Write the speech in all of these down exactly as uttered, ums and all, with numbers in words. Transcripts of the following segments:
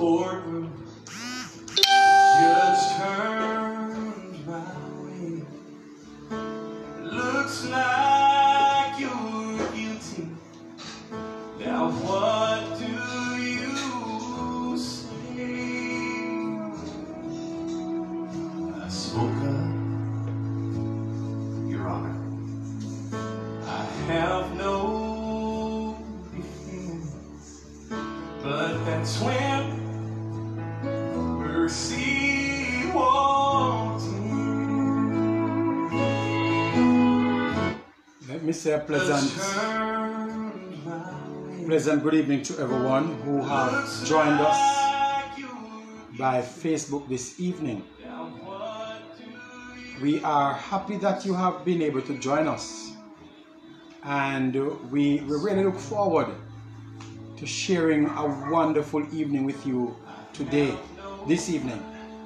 courtroom, judge turned my way. Looks like you're guilty. Now what do you say? I spoke up, Your Honor. I have no defense, but that's when mercy walked in. Let me say a pleasant, pleasant good evening to everyone who have joined us by Facebook this evening. We are happy that you have been able to join us, and we, we really look forward to sharing a wonderful evening with you today, this evening.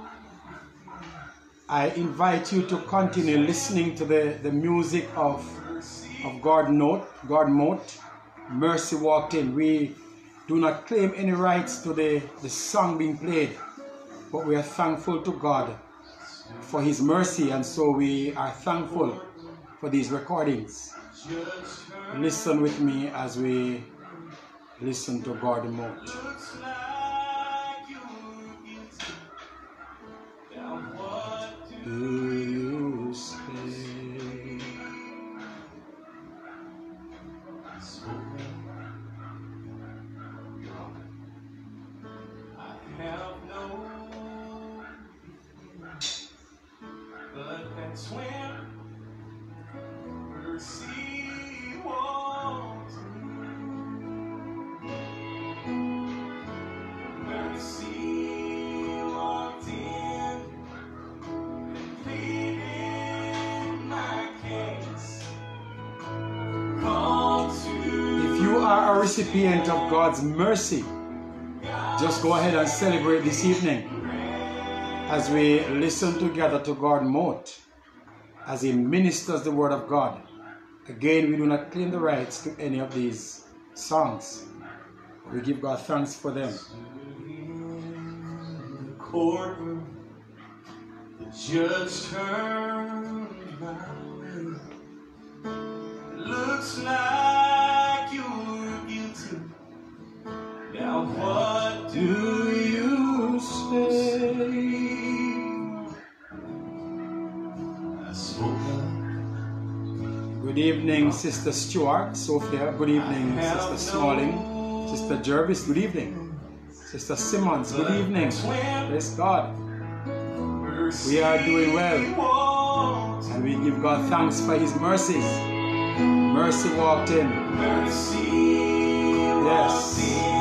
I invite you to continue listening to the, the music of, of God Note, God Mote, Mercy Walked In. We do not claim any rights to the, the song being played, but we are thankful to God for His mercy, and so we are thankful for these recordings. Listen with me as we listen to God Mote. Do you stay? I have no, but that's when mercy walked in. Mercy walked in and pleaded my case. Called to. If you are a recipient of God's mercy, just go ahead and celebrate this evening as we listen together to God Mote as He ministers the Word of God. Again, we do not claim the rights to any of these songs. We give God thanks for them. The courtroom, the judge turned my way. Looks like you're guilty. Now what do you say? I spoke up. Good evening, Sister Stewart, Sophia. Good evening, Sister Smalling. Sister Jervis, good evening. Sister Simmons, good evening. Praise God. We are doing well, and we give God thanks for His mercies. Mercy walked in. Yes.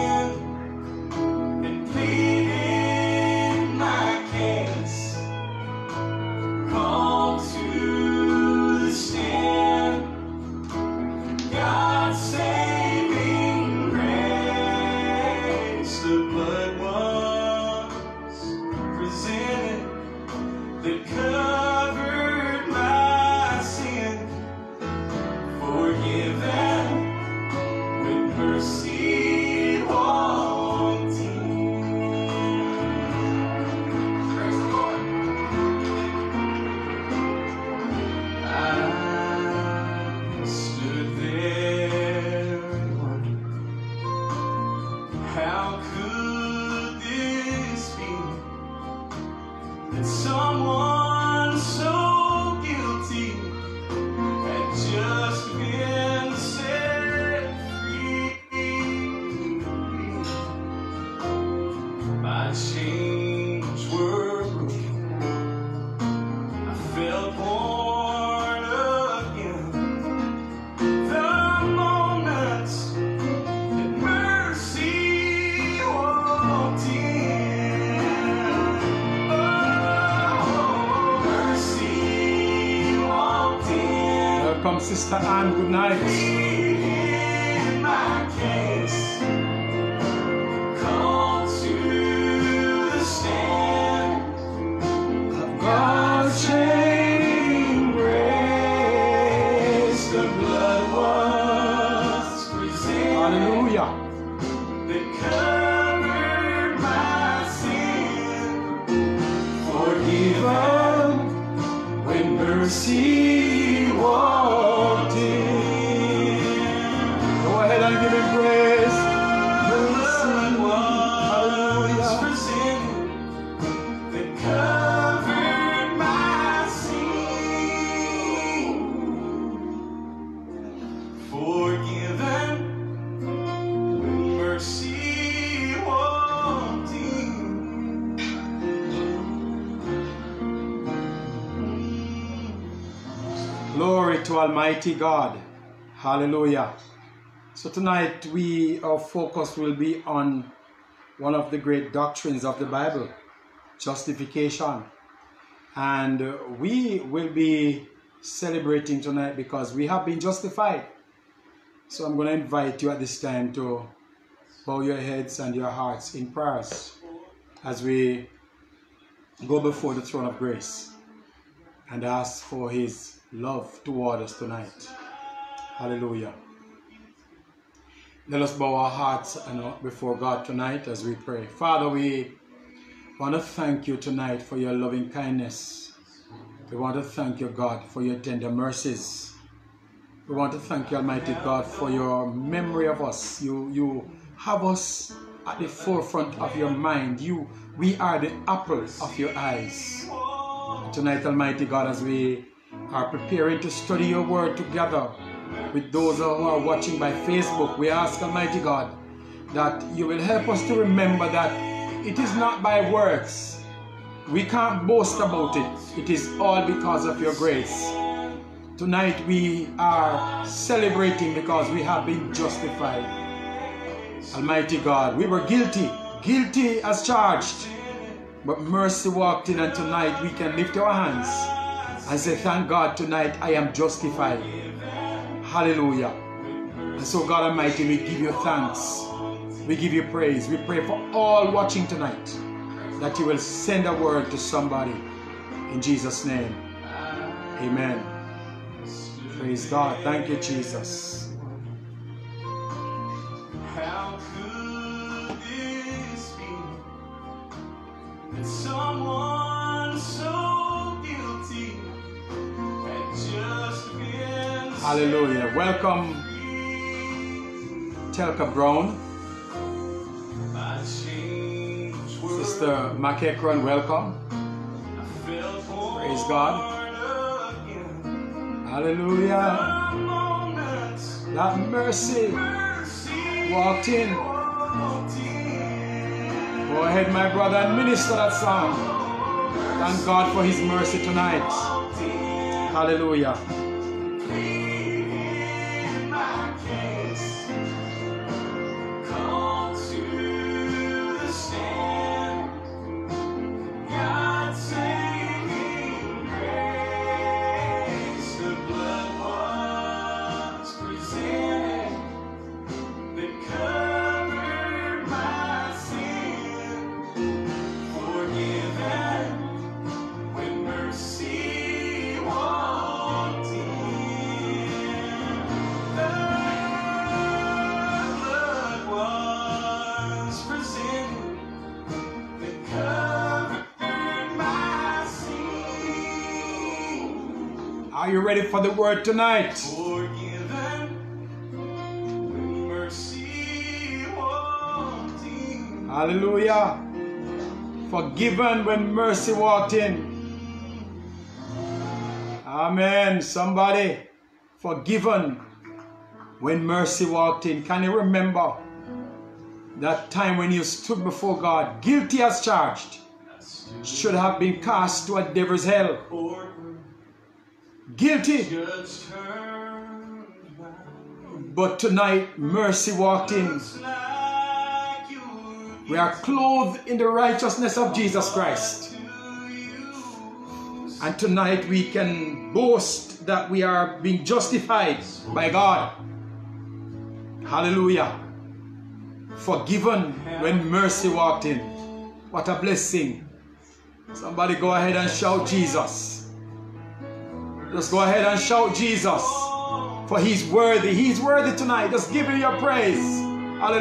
And pleaded my case. Called to the stand. God's saving grace. The blood was presented that covered my sin. Forgiven with mercy walked in. Praise the Lord. I stood there and wondered, how could this be that someone so guilty had just been set free? My chains were broken. I felt born again. The moments that mercy walked in. Oh, mercy walked in. Welcome, Sister Anne. Good night. In my case, called to the stand. God's saving grace, the blood was presented. Hallelujah. That covered my forgiven when mercy walked in. Go ahead and give him praise. Mercy, hallelujah. For sin that covered my sin. Forgiven when mercy walked in. Glory to Almighty God. Hallelujah. So tonight we, our focus will be on one of the great doctrines of the Bible, justification. And uh, we will be celebrating tonight because we have been justified. So I'm going to invite you at this time to bow your heads and your hearts in prayers as we go before the throne of grace and ask for his love toward us tonight. Hallelujah. Let us bow our hearts before God tonight as we pray. Father, we want to thank you tonight for your loving kindness. We want to thank you, God, for your tender mercies. We want to thank you, Almighty God, for your memory of us. You, you have us at the forefront of your mind. You, we are the apple of your eyes. Tonight, Almighty God, as we are preparing to study your word together with those who are watching by Facebook, we ask, Almighty God, that you will help us to remember that it is not by works. We can't boast about it. It is all because of your grace. Tonight we are celebrating because we have been justified. Almighty God, we were guilty, guilty as charged, but mercy walked in, and tonight we can lift our hands and say, thank God, tonight I am justified. Hallelujah. And so, God Almighty, we give you thanks. We give you praise. We pray for all watching tonight that you will send a word to somebody. In Jesus' name, amen. Praise God. Thank you, Jesus. How could this be that someone so guilty had just been Hallelujah. Welcome, Telka Brown. my change were Sister McEachron, welcome. Praise God. Hallelujah. That mercy walked in. Go ahead, my brother, and minister that song. Thank God for his mercy tonight. Hallelujah. Are you ready for the word tonight? forgiven when mercy walked in. Hallelujah. Forgiven when mercy walked in. Amen. Somebody, forgiven when mercy walked in. Can you remember that time when you stood before God, guilty as charged, should have been cast to a devil's hell? Guilty. But tonight, mercy walked in. We are clothed in the righteousness of Jesus Christ. And tonight we can boast that we are being justified by God. Hallelujah. Forgiven when mercy walked in. What a blessing. Somebody go ahead and shout Jesus. Just go ahead and shout Jesus. For he's worthy. He's worthy tonight. Just give him your praise.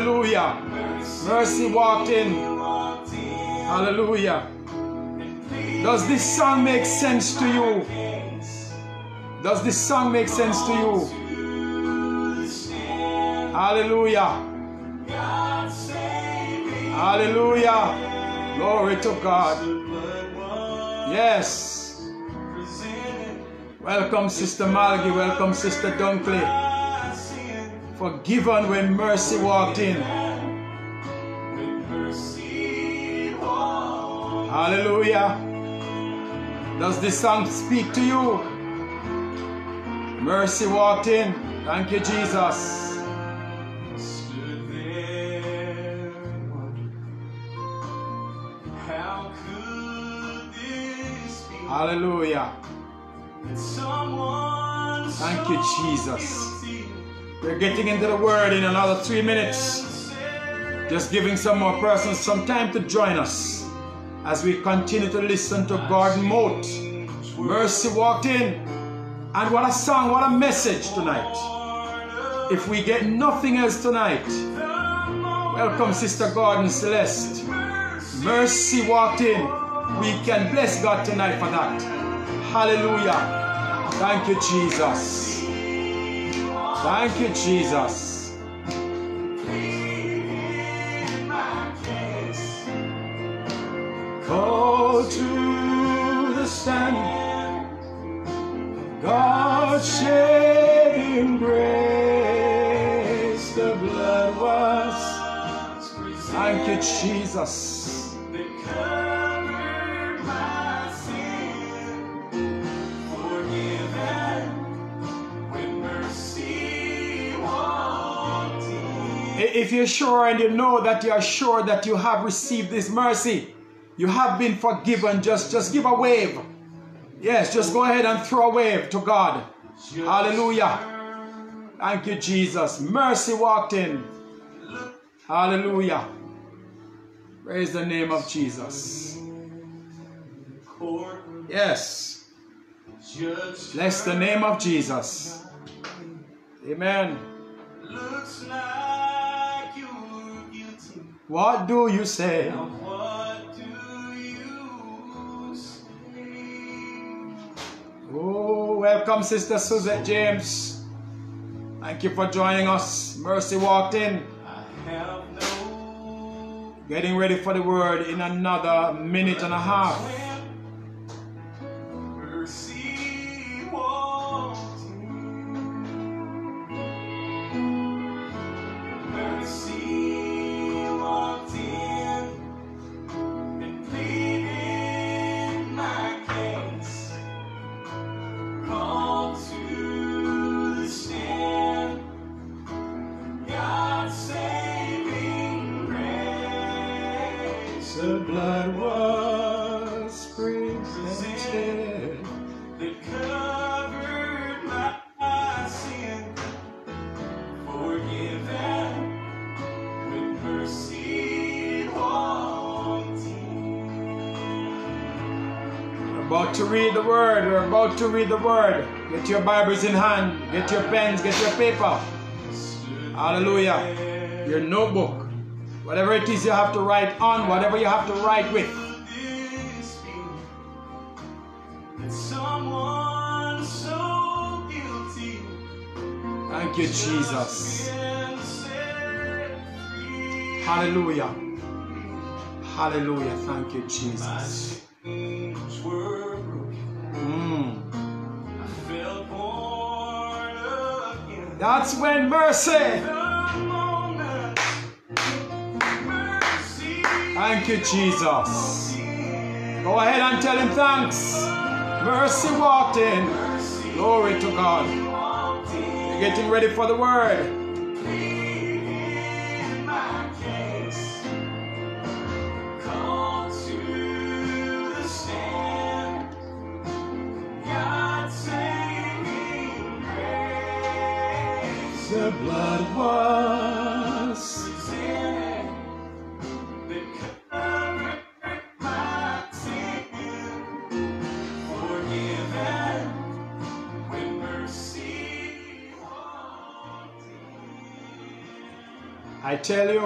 Hallelujah. Mercy walked in. Hallelujah. Does this song make sense to you? Does this song make sense to you? Hallelujah. Hallelujah. Glory to God. Yes. Welcome, Sister Malgi. Welcome, Sister Dunkley. Forgiven when mercy walked in. Hallelujah. Does this song speak to you? Mercy walked in. Thank you, Jesus. Hallelujah. Thank you, Jesus. We're getting into the word in another three minutes. Just giving some more persons some time to join us as we continue to listen to Gordon Mote. Mercy walked in. And what a song, what a message tonight. If we get nothing else tonight, welcome, Sister Gordon Celeste. Mercy walked in. We can bless God tonight for that. Hallelujah. Thank you, Jesus. Thank you, Jesus. Go to the stand. God's saving grace. The blood was. Thank you, Jesus. If you're sure and you know that you are sure that you have received this mercy, you have been forgiven, just, just give a wave. Yes, just go ahead and throw a wave to God. Hallelujah. Thank you, Jesus. Mercy walked in. Hallelujah. Praise the name of Jesus. Yes. Bless the name of Jesus. Amen. Looks like you're guilty. What do you say? What do you say? Oh, welcome, Sister Suzette James. Thank you for joining us. Mercy walked in. I have no... Getting ready for the word in another minute and a half. Mercy walked in. Mercy walked in and pleaded my case. Called to the stand. God's saving grace. The blood was presented that covered my sin. Forgiven with mercy walked in. We're about to read the word. We're about to read the word. Get your Bibles in hand. Get your pens. Get your paper. Hallelujah. Your notebook. Whatever it is you have to write on. Whatever you have to write with. Someone so guilty. Thank you, Jesus. Hallelujah. Hallelujah. Thank you, Jesus. Mm. That's when mercy. Thank you, Jesus. Go ahead and tell him thanks. Mercy walked in. Glory to God. You're getting ready for the word. The blood was presented that covered my sin. Forgiven when mercy walked in. I tell you,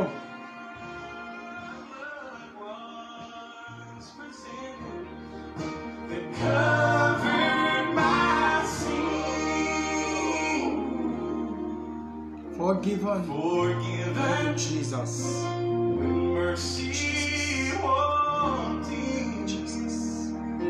Forgiven. Forgiven. Jesus. When mercy walked in. Jesus.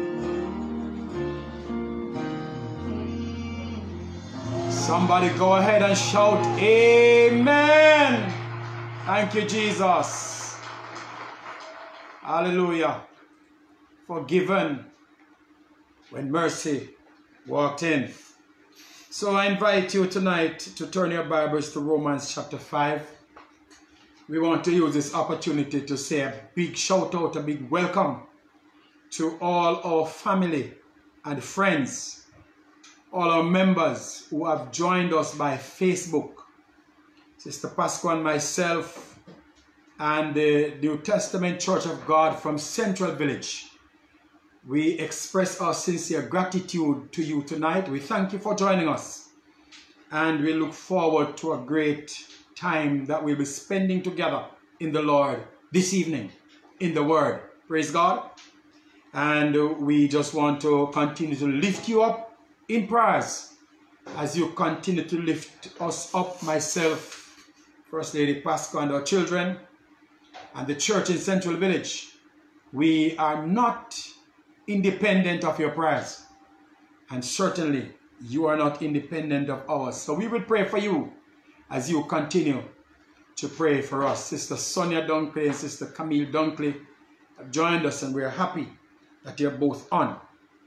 Somebody go ahead and shout, Amen. Thank you, Jesus. Hallelujah. Forgiven when mercy walked in. So I invite you tonight to turn your Bibles to Romans chapter five. We want to use this opportunity to say a big shout out, a big welcome to all our family and friends, all our members who have joined us by Facebook. Sister Pascal and myself and the New Testament Church of God from Central Village. We express our sincere gratitude to you tonight. We thank you for joining us. And we look forward to a great time that we'll be spending together in the Lord this evening in the Word. Praise God. And we just want to continue to lift you up in prayers as you continue to lift us up, myself, First Lady Pascal and our children, and the church in Central Village. We are not independent of your prayers, and certainly you are not independent of ours. So we will pray for you as you continue to pray for us. Sister Sonia Dunkley and Sister Camille Dunkley have joined us, and we are happy that you're both on.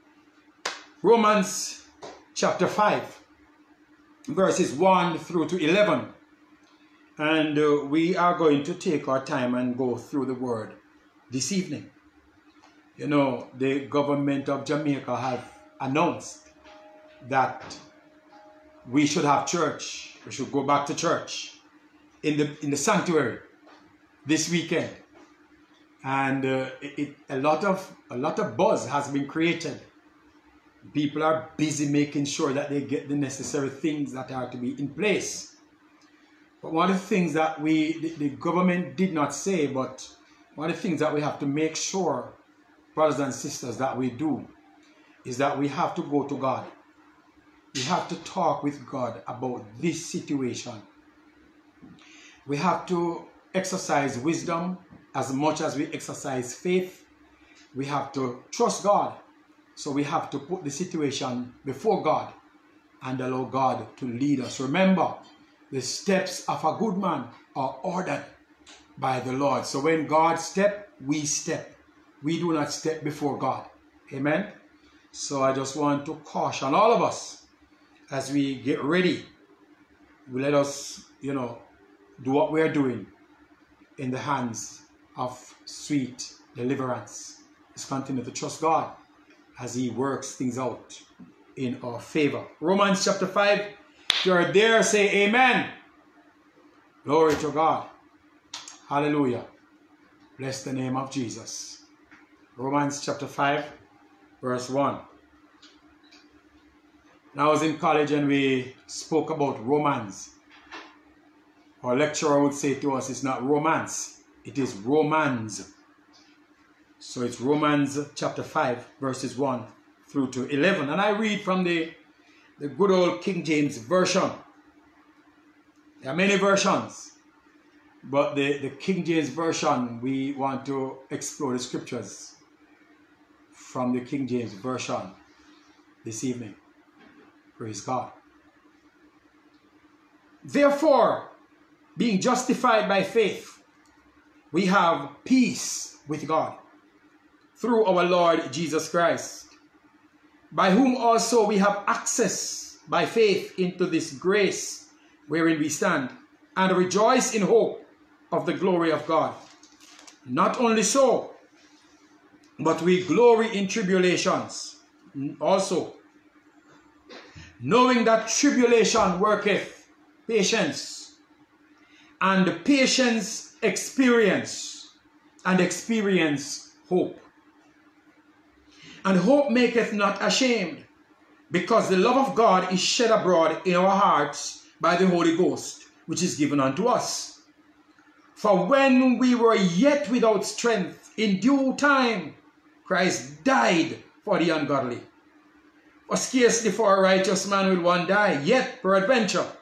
Romans chapter five, verses one through to eleven. And uh, we are going to take our time and go through the word this evening. You know, the government of Jamaica have announced that we should have church. We should go back to church in the in the sanctuary this weekend. And uh, it, it, a lot of a lot of buzz has been created. People are busy making sure that they get the necessary things that are to be in place. But one of the things that we, the, the government did not say, but one of the things that we have to make sure, brothers and sisters, that we do, is that we have to go to God. We have to talk with God about this situation. We have to exercise wisdom as much as we exercise faith. We have to trust God. So we have to put the situation before God and allow God to lead us. Remember, the steps of a good man are ordered by the Lord. So when God steps, we step. We do not step before God. Amen. So I just want to caution all of us as we get ready. We let us, you know, do what we are doing in the hands of sweet deliverance. Let's continue to trust God as He works things out in our favor. Romans chapter five. If you are there, say amen. Glory to God. Hallelujah. Bless the name of Jesus. Romans chapter five, verse one. When I was in college and we spoke about romance, our lecturer would say to us, it's not romance, it is romance. So it's Romans chapter five, verses one through to eleven. And I read from the, the good old King James Version. There are many versions, but the, the King James Version, we want to explore the scriptures from the King James Version this evening. Praise God. Therefore, being justified by faith, we have peace with God through our Lord Jesus Christ, by whom also we have access by faith into this grace wherein we stand, and rejoice in hope of the glory of God. Not only so, but we glory in tribulations also, knowing that tribulation worketh patience, and patience experience, and experience hope. And hope maketh not ashamed, because the love of God is shed abroad in our hearts by the Holy Ghost, which is given unto us. For when we were yet without strength, in due time Christ died for the ungodly. For scarcely for a righteous man will one die, yet peradventure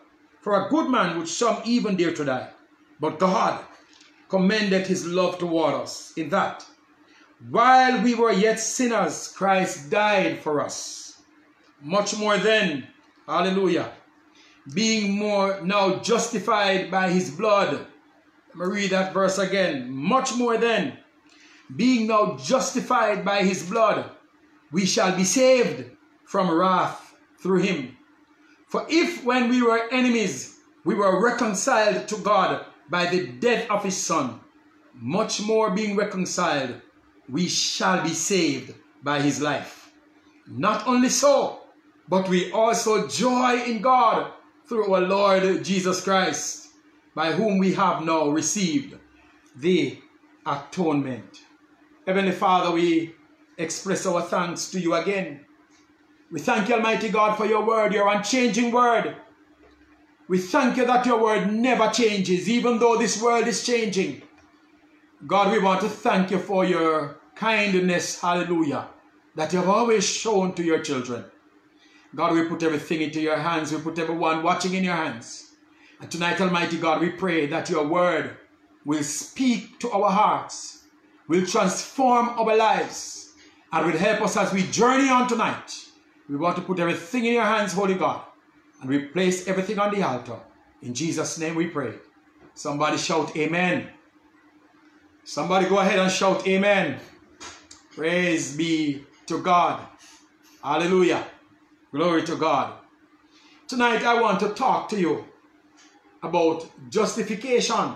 For a good man would some even dare to die. But God commended his love toward us, in that, while we were yet sinners, Christ died for us. Much more then, hallelujah, being more now justified by his blood. Let me read that verse again. Much more then, being now justified by his blood, we shall be saved from wrath through him. For if when we were enemies, we were reconciled to God by the death of his Son, much more being reconciled, we shall be saved by his life. Not only so, but we also joy in God through our Lord Jesus Christ, by whom we have now received the atonement. Heavenly Father, we express our thanks to you again. We thank you, Almighty God, for your word, your unchanging word. We thank you that your word never changes, even though this world is changing. God, we want to thank you for your kindness, hallelujah, that you have always shown to your children. God, we put everything into your hands. We put everyone watching in your hands. And tonight, Almighty God, we pray that your word will speak to our hearts, will transform our lives, and will help us as we journey on tonight. We want to put everything in your hands, Holy God, and we place everything on the altar. In Jesus' name we pray. Somebody shout amen. Somebody go ahead and shout amen. Praise be to God. Hallelujah. Glory to God. Tonight I want to talk to you about justification.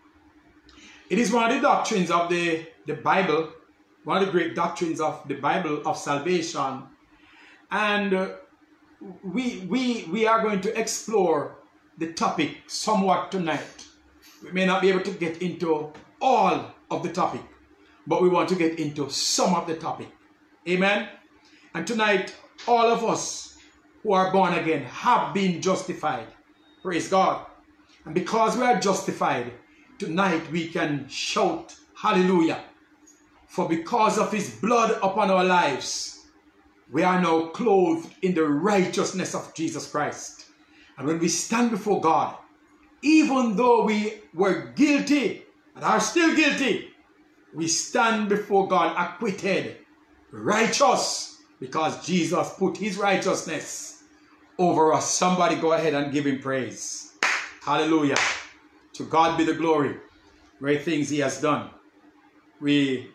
It is one of the doctrines of the, the Bible, one of the great doctrines of the Bible of salvation. And uh, we, we, we are going to explore the topic somewhat tonight. We may not be able to get into all of the topic, but we want to get into some of the topic. Amen. And tonight, all of us who are born again have been justified. Praise God. And because we are justified, tonight we can shout hallelujah. For because of his blood upon our lives, we are now clothed in the righteousness of Jesus Christ. And when we stand before God, even though we were guilty and are still guilty, we stand before God acquitted, righteous, because Jesus put his righteousness over us. Somebody go ahead and give him praise. Hallelujah. To God be the glory. Great things he has done. We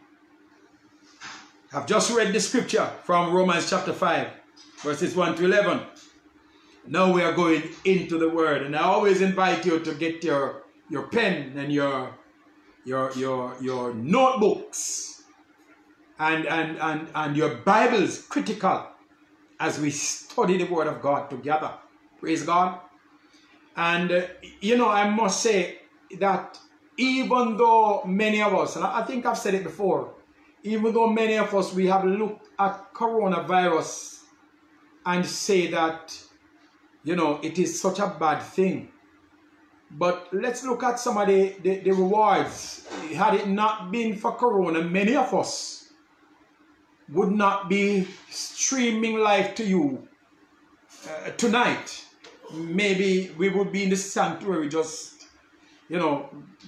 have just read the scripture from Romans chapter five, verses one to eleven. Now we are going into the word. And I always invite you to get your, your pen and your, your, your, your notebooks and, and, and, and your Bibles critical as we study the word of God together. Praise God. And, uh, you know, I must say that even though many of us, and I think I've said it before, even though many of us, we have looked at coronavirus and say that, you know, it is such a bad thing. But let's look at some of the, the, the rewards. Had it not been for corona, many of us would not be streaming live to you uh, tonight. Maybe we would be in the sanctuary just, you know,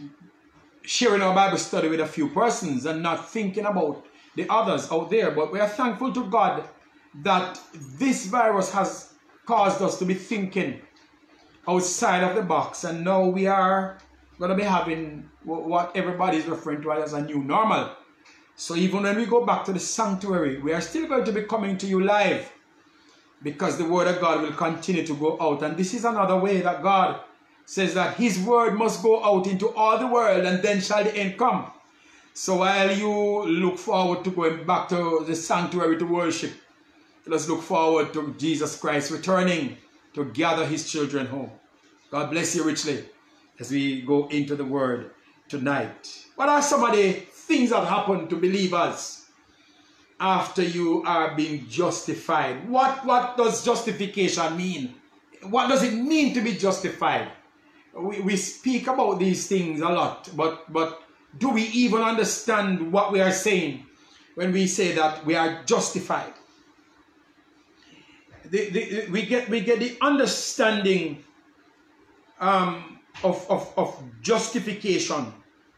sharing our Bible study with a few persons and not thinking about the others out there. But we are thankful to God that this virus has caused us to be thinking outside of the box. And now we are going to be having what everybody is referring to as a new normal. So even when we go back to the sanctuary, we are still going to be coming to you live, because the word of God will continue to go out. And this is another way that God says that his word must go out into all the world, and then shall the end come. So while you look forward to going back to the sanctuary to worship, let's look forward to Jesus Christ returning to gather his children home. God bless you richly as we go into the word tonight. What are some of the things that happen to believers after you are being justified? What, what does justification mean? What does it mean to be justified? We, we speak about these things a lot, but, but do we even understand what we are saying when we say that we are justified? The, the, we, get, we get the understanding um, of, of, of justification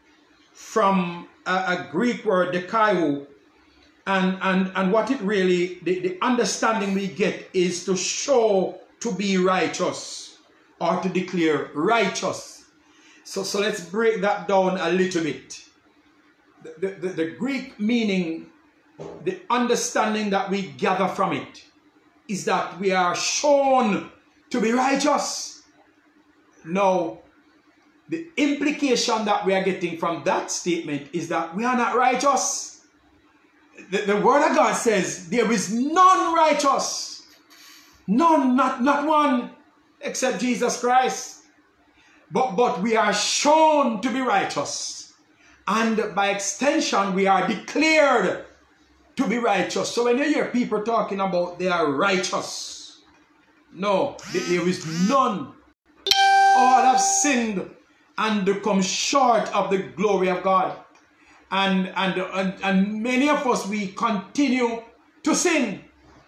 from a, a Greek word, dikaio, and, and, and what it really, the, the understanding we get is to show to be righteous or to declare righteous. So, so let's break that down a little bit. The, the, the Greek meaning, the understanding that we gather from it is that we are shown to be righteous. Now, the implication that we are getting from that statement is that we are not righteous. The, the word of God says there is none righteous. None, not, not one, except Jesus Christ. But, but we are shown to be righteous. And by extension, we are declared to be righteous. So when you hear people talking about they are righteous, no, there is none. All have sinned and come short of the glory of God. And, and, and, and many of us, we continue to sin.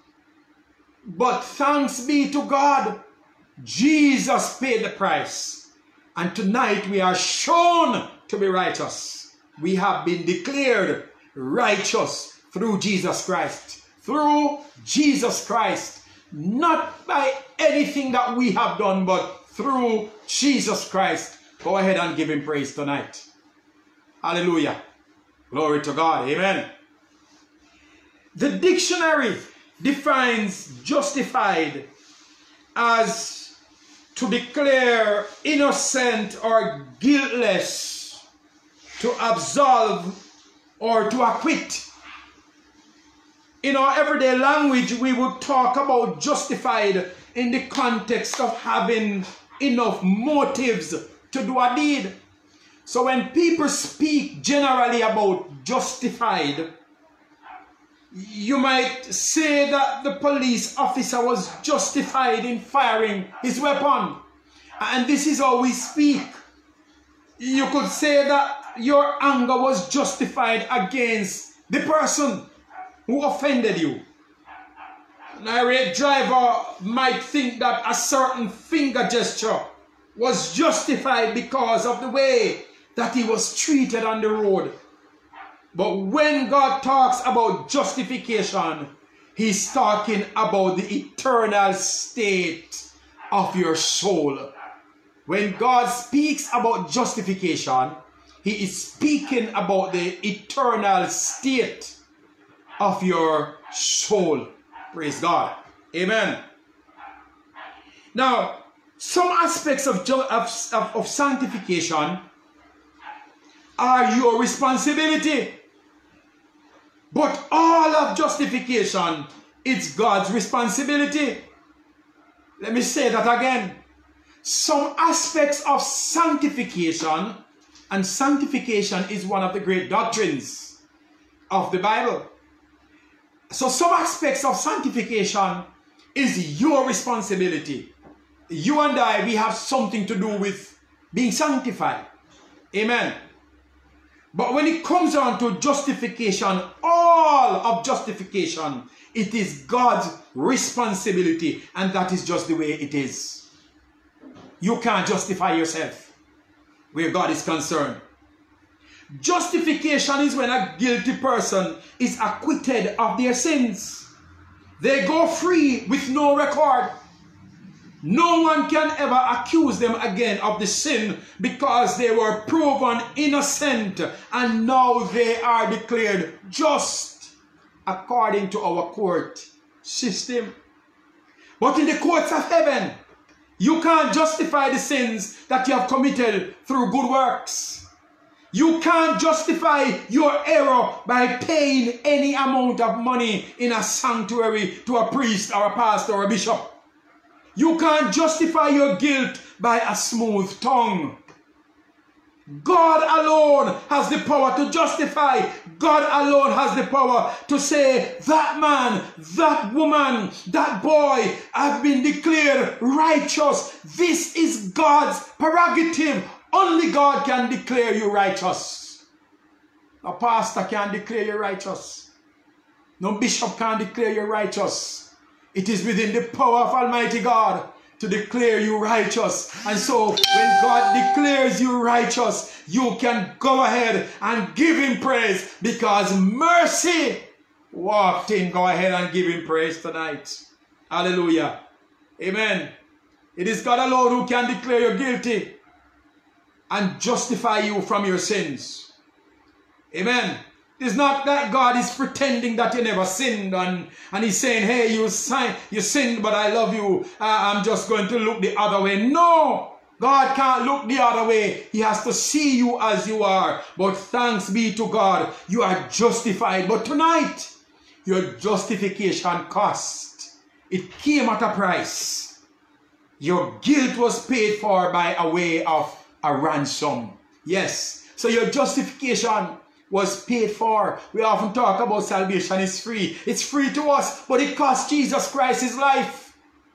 But thanks be to God, Jesus paid the price. And tonight we are shown to be righteous. We have been declared righteous through Jesus Christ. Through Jesus Christ. Not by anything that we have done, but through Jesus Christ. Go ahead and give him praise tonight. Hallelujah. Glory to God. Amen. The dictionary defines justified as to declare innocent or guiltless, to absolve or to acquit. In our everyday language, we would talk about justified in the context of having enough motives to do a deed. So when people speak generally about justified, you might say that the police officer was justified in firing his weapon. And this is how we speak. You could say that your anger was justified against the person who offended you. An irate driver might think that a certain finger gesture was justified because of the way that he was treated on the road. But when God talks about justification, he's talking about the eternal state of your soul. When God speaks about justification, he is speaking about the eternal state of your soul. Praise God. Amen. Now, some aspects of, of, of, of sanctification are your responsibility. But all of justification is God's responsibility. Let me say that again. Some aspects of sanctification, and sanctification is one of the great doctrines of the Bible. So some aspects of sanctification is your responsibility. You and I, we have something to do with being sanctified. Amen. But when it comes down to justification, all of justification, it is God's responsibility. And that is just the way it is. You can't justify yourself where God is concerned. Justification is when a guilty person is acquitted of their sins. They go free with no record. No one can ever accuse them again of the sin because they were proven innocent and now they are declared just according to our court system. But in the courts of heaven, you can't justify the sins that you have committed through good works. You can't justify your error by paying any amount of money in a sanctuary to a priest or a pastor or a bishop. You can't justify your guilt by a smooth tongue. God alone has the power to justify. God alone has the power to say, that man, that woman, that boy have been declared righteous. This is God's prerogative. Only God can declare you righteous. No pastor can declare you righteous. No bishop can declare you righteous. It is within the power of Almighty God to declare you righteous. And so when God declares you righteous, you can go ahead and give him praise because mercy walked in. Go ahead and give him praise tonight. Hallelujah. Amen. It is God alone who can declare you guilty and justify you from your sins. Amen. It's not that God is pretending that you never sinned and, and he's saying, hey, you, sin, you sinned, but I love you. Uh, I'm just going to look the other way. No, God can't look the other way. He has to see you as you are. But thanks be to God, you are justified. But tonight, your justification cost. It came at a price. Your guilt was paid for by a way of a ransom. Yes, so your justification was paid for. We often talk about salvation is free. It's free to us, but it cost Jesus Christ his life.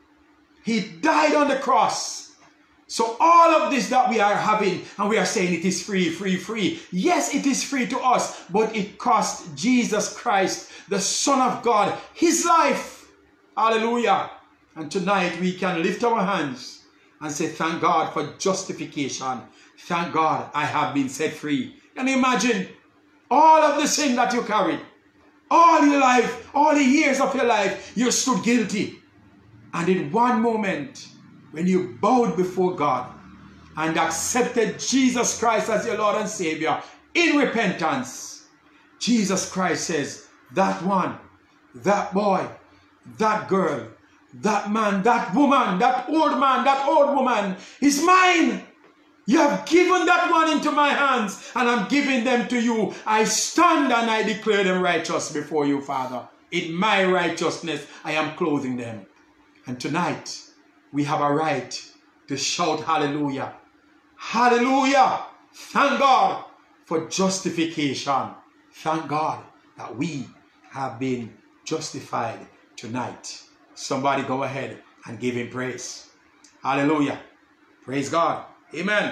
He died on the cross. So all of this that we are having, and we are saying it is free, free, free. Yes, it is free to us, but it cost Jesus Christ, the Son of God, his life. Hallelujah. And tonight we can lift our hands and say, thank God for justification. Thank God I have been set free. Can you imagine? All of the sin that you carried, all your life, all the years of your life, you stood guilty. And in one moment, when you bowed before God and accepted Jesus Christ as your Lord and Savior in repentance, Jesus Christ says, that one, that boy, that girl, that man, that woman, that old man, that old woman is mine. You have given that one into my hands, and I'm giving them to you. I stand and I declare them righteous before you, Father. In my righteousness, I am clothing them. And tonight, we have a right to shout hallelujah. Hallelujah. Thank God for justification. Thank God that we have been justified tonight. Somebody go ahead and give him praise. Hallelujah. Praise God. Amen.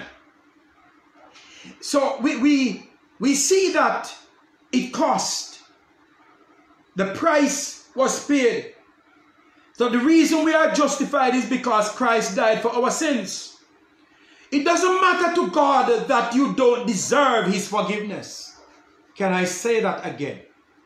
So we, we, we see that it cost. The price was paid. So the reason we are justified is because Christ died for our sins. It doesn't matter to God that you don't deserve his forgiveness. Can I say that again?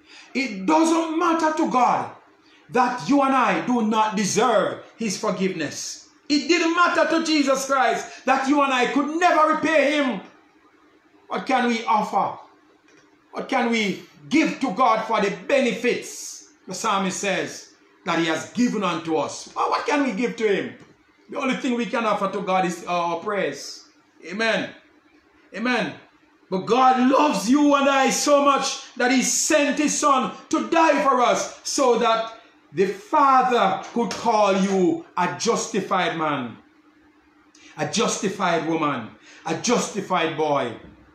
It doesn't matter to God that you and I do not deserve his forgiveness. It didn't matter to Jesus Christ that you and I could never repay him. What can we offer? What can we give to God for the benefits the psalmist says that he has given unto us? Well, what can we give to him? The only thing we can offer to God is our praise. Amen. Amen. But God loves you and I so much that he sent his son to die for us so that the Father could call you a justified man, a justified woman, a justified boy,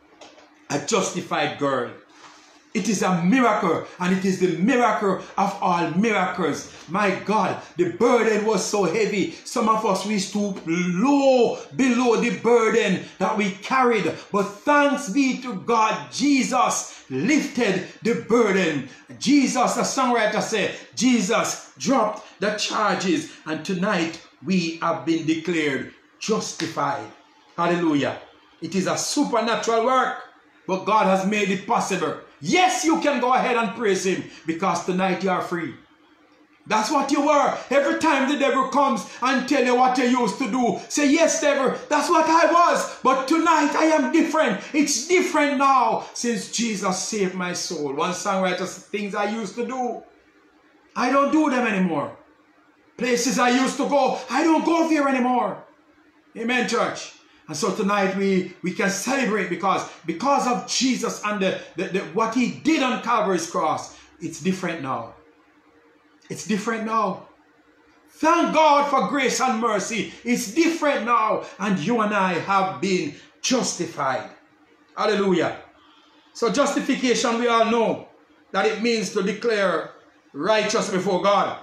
a justified girl. It is a miracle, and it is the miracle of all miracles. My God, the burden was so heavy. Some of us, we stooped low below the burden that we carried. But thanks be to God, Jesus lifted the burden. Jesus, the songwriter said, Jesus dropped the charges, and tonight we have been declared justified. Hallelujah. It is a supernatural work, but God has made it possible. Yes, you can go ahead and praise him because tonight you are free. That's what you were. Every time the devil comes and tell you what you used to do, say, yes, devil, that's what I was. But tonight I am different. It's different now since Jesus saved my soul. One songwriter says, things I used to do, I don't do them anymore. Places I used to go, I don't go there anymore. Amen, church. And so tonight we, we can celebrate because, because of Jesus and the, the, the, what he did on Calvary's cross. It's different now. It's different now. Thank God for grace and mercy. It's different now. And you and I have been justified. Hallelujah. So justification, we all know that it means to declare righteous before God.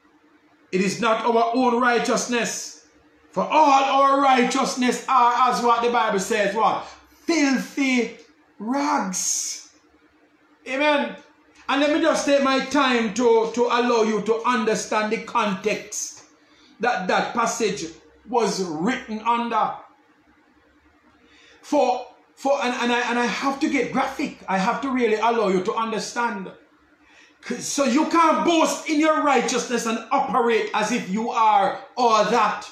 It is not our own righteousness. For all our righteousness are, as what the Bible says, what? Filthy rags. Amen. And let me just take my time to, to allow you to understand the context that that passage was written under. For, for and, and, I, and I have to get graphic. I have to really allow you to understand. So you can't boast in your righteousness and operate as if you are all that.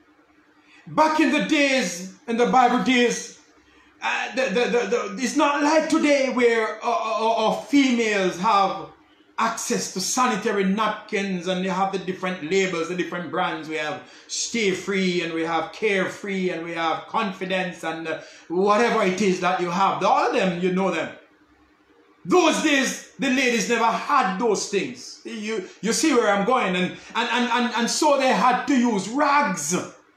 Back in the days, in the Bible days, uh, the, the, the, the, it's not like today where uh, uh, uh, females have access to sanitary napkins and they have the different labels, the different brands. We have Stay Free and we have Carefree and we have Confidence and uh, whatever it is that you have. All of them, you know them. Those days, the ladies never had those things. You, you see where I'm going. And, and, and, and, and so they had to use rags.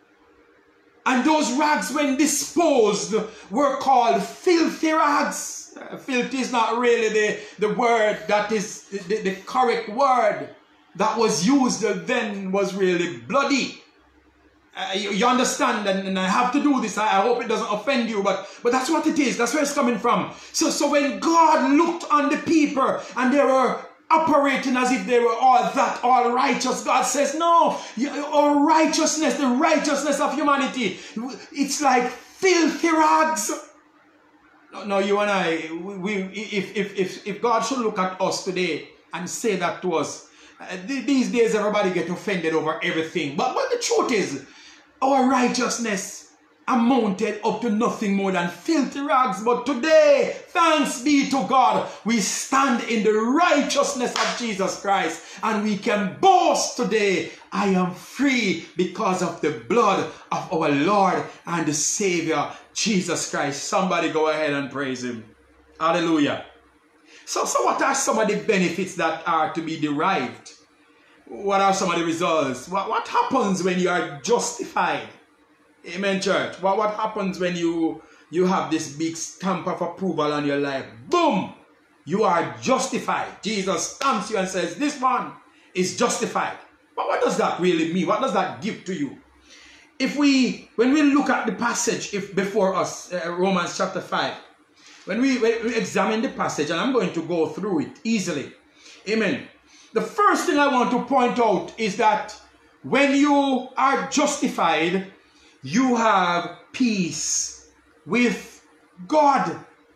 And those rags, when disposed, were called filthy rags. Uh, filthy is not really the, the word that is the, the correct word. That was used then was really bloody. Uh, you, you understand, and, and I have to do this. I, I hope it doesn't offend you, but but that's what it is. That's where it's coming from. So so when God looked on the people and they were operating as if they were all that, all righteous, God says, no, our righteousness, the righteousness of humanity, it's like filthy rags. No, no, you and I, we, we if if if if God should look at us today and say that to us, uh, these days everybody get offended over everything. But but the truth is, our righteousness amounted up to nothing more than filthy rags. But today, thanks be to God, we stand in the righteousness of Jesus Christ. And we can boast today, I am free because of the blood of our Lord and the Savior, Jesus Christ. Somebody go ahead and praise Him. Hallelujah. So, so what are some of the benefits that are to be derived? What are some of the results? What, what happens when you are justified? Amen, church. What, what happens when you, you have this big stamp of approval on your life? Boom! You are justified. Jesus stamps you and says, this one is justified. But what does that really mean? What does that give to you? If we, when we look at the passage if before us, uh, Romans chapter five, when we, when we examine the passage, and I'm going to go through it easily. Amen. The first thing I want to point out is that when you are justified, you have peace with God.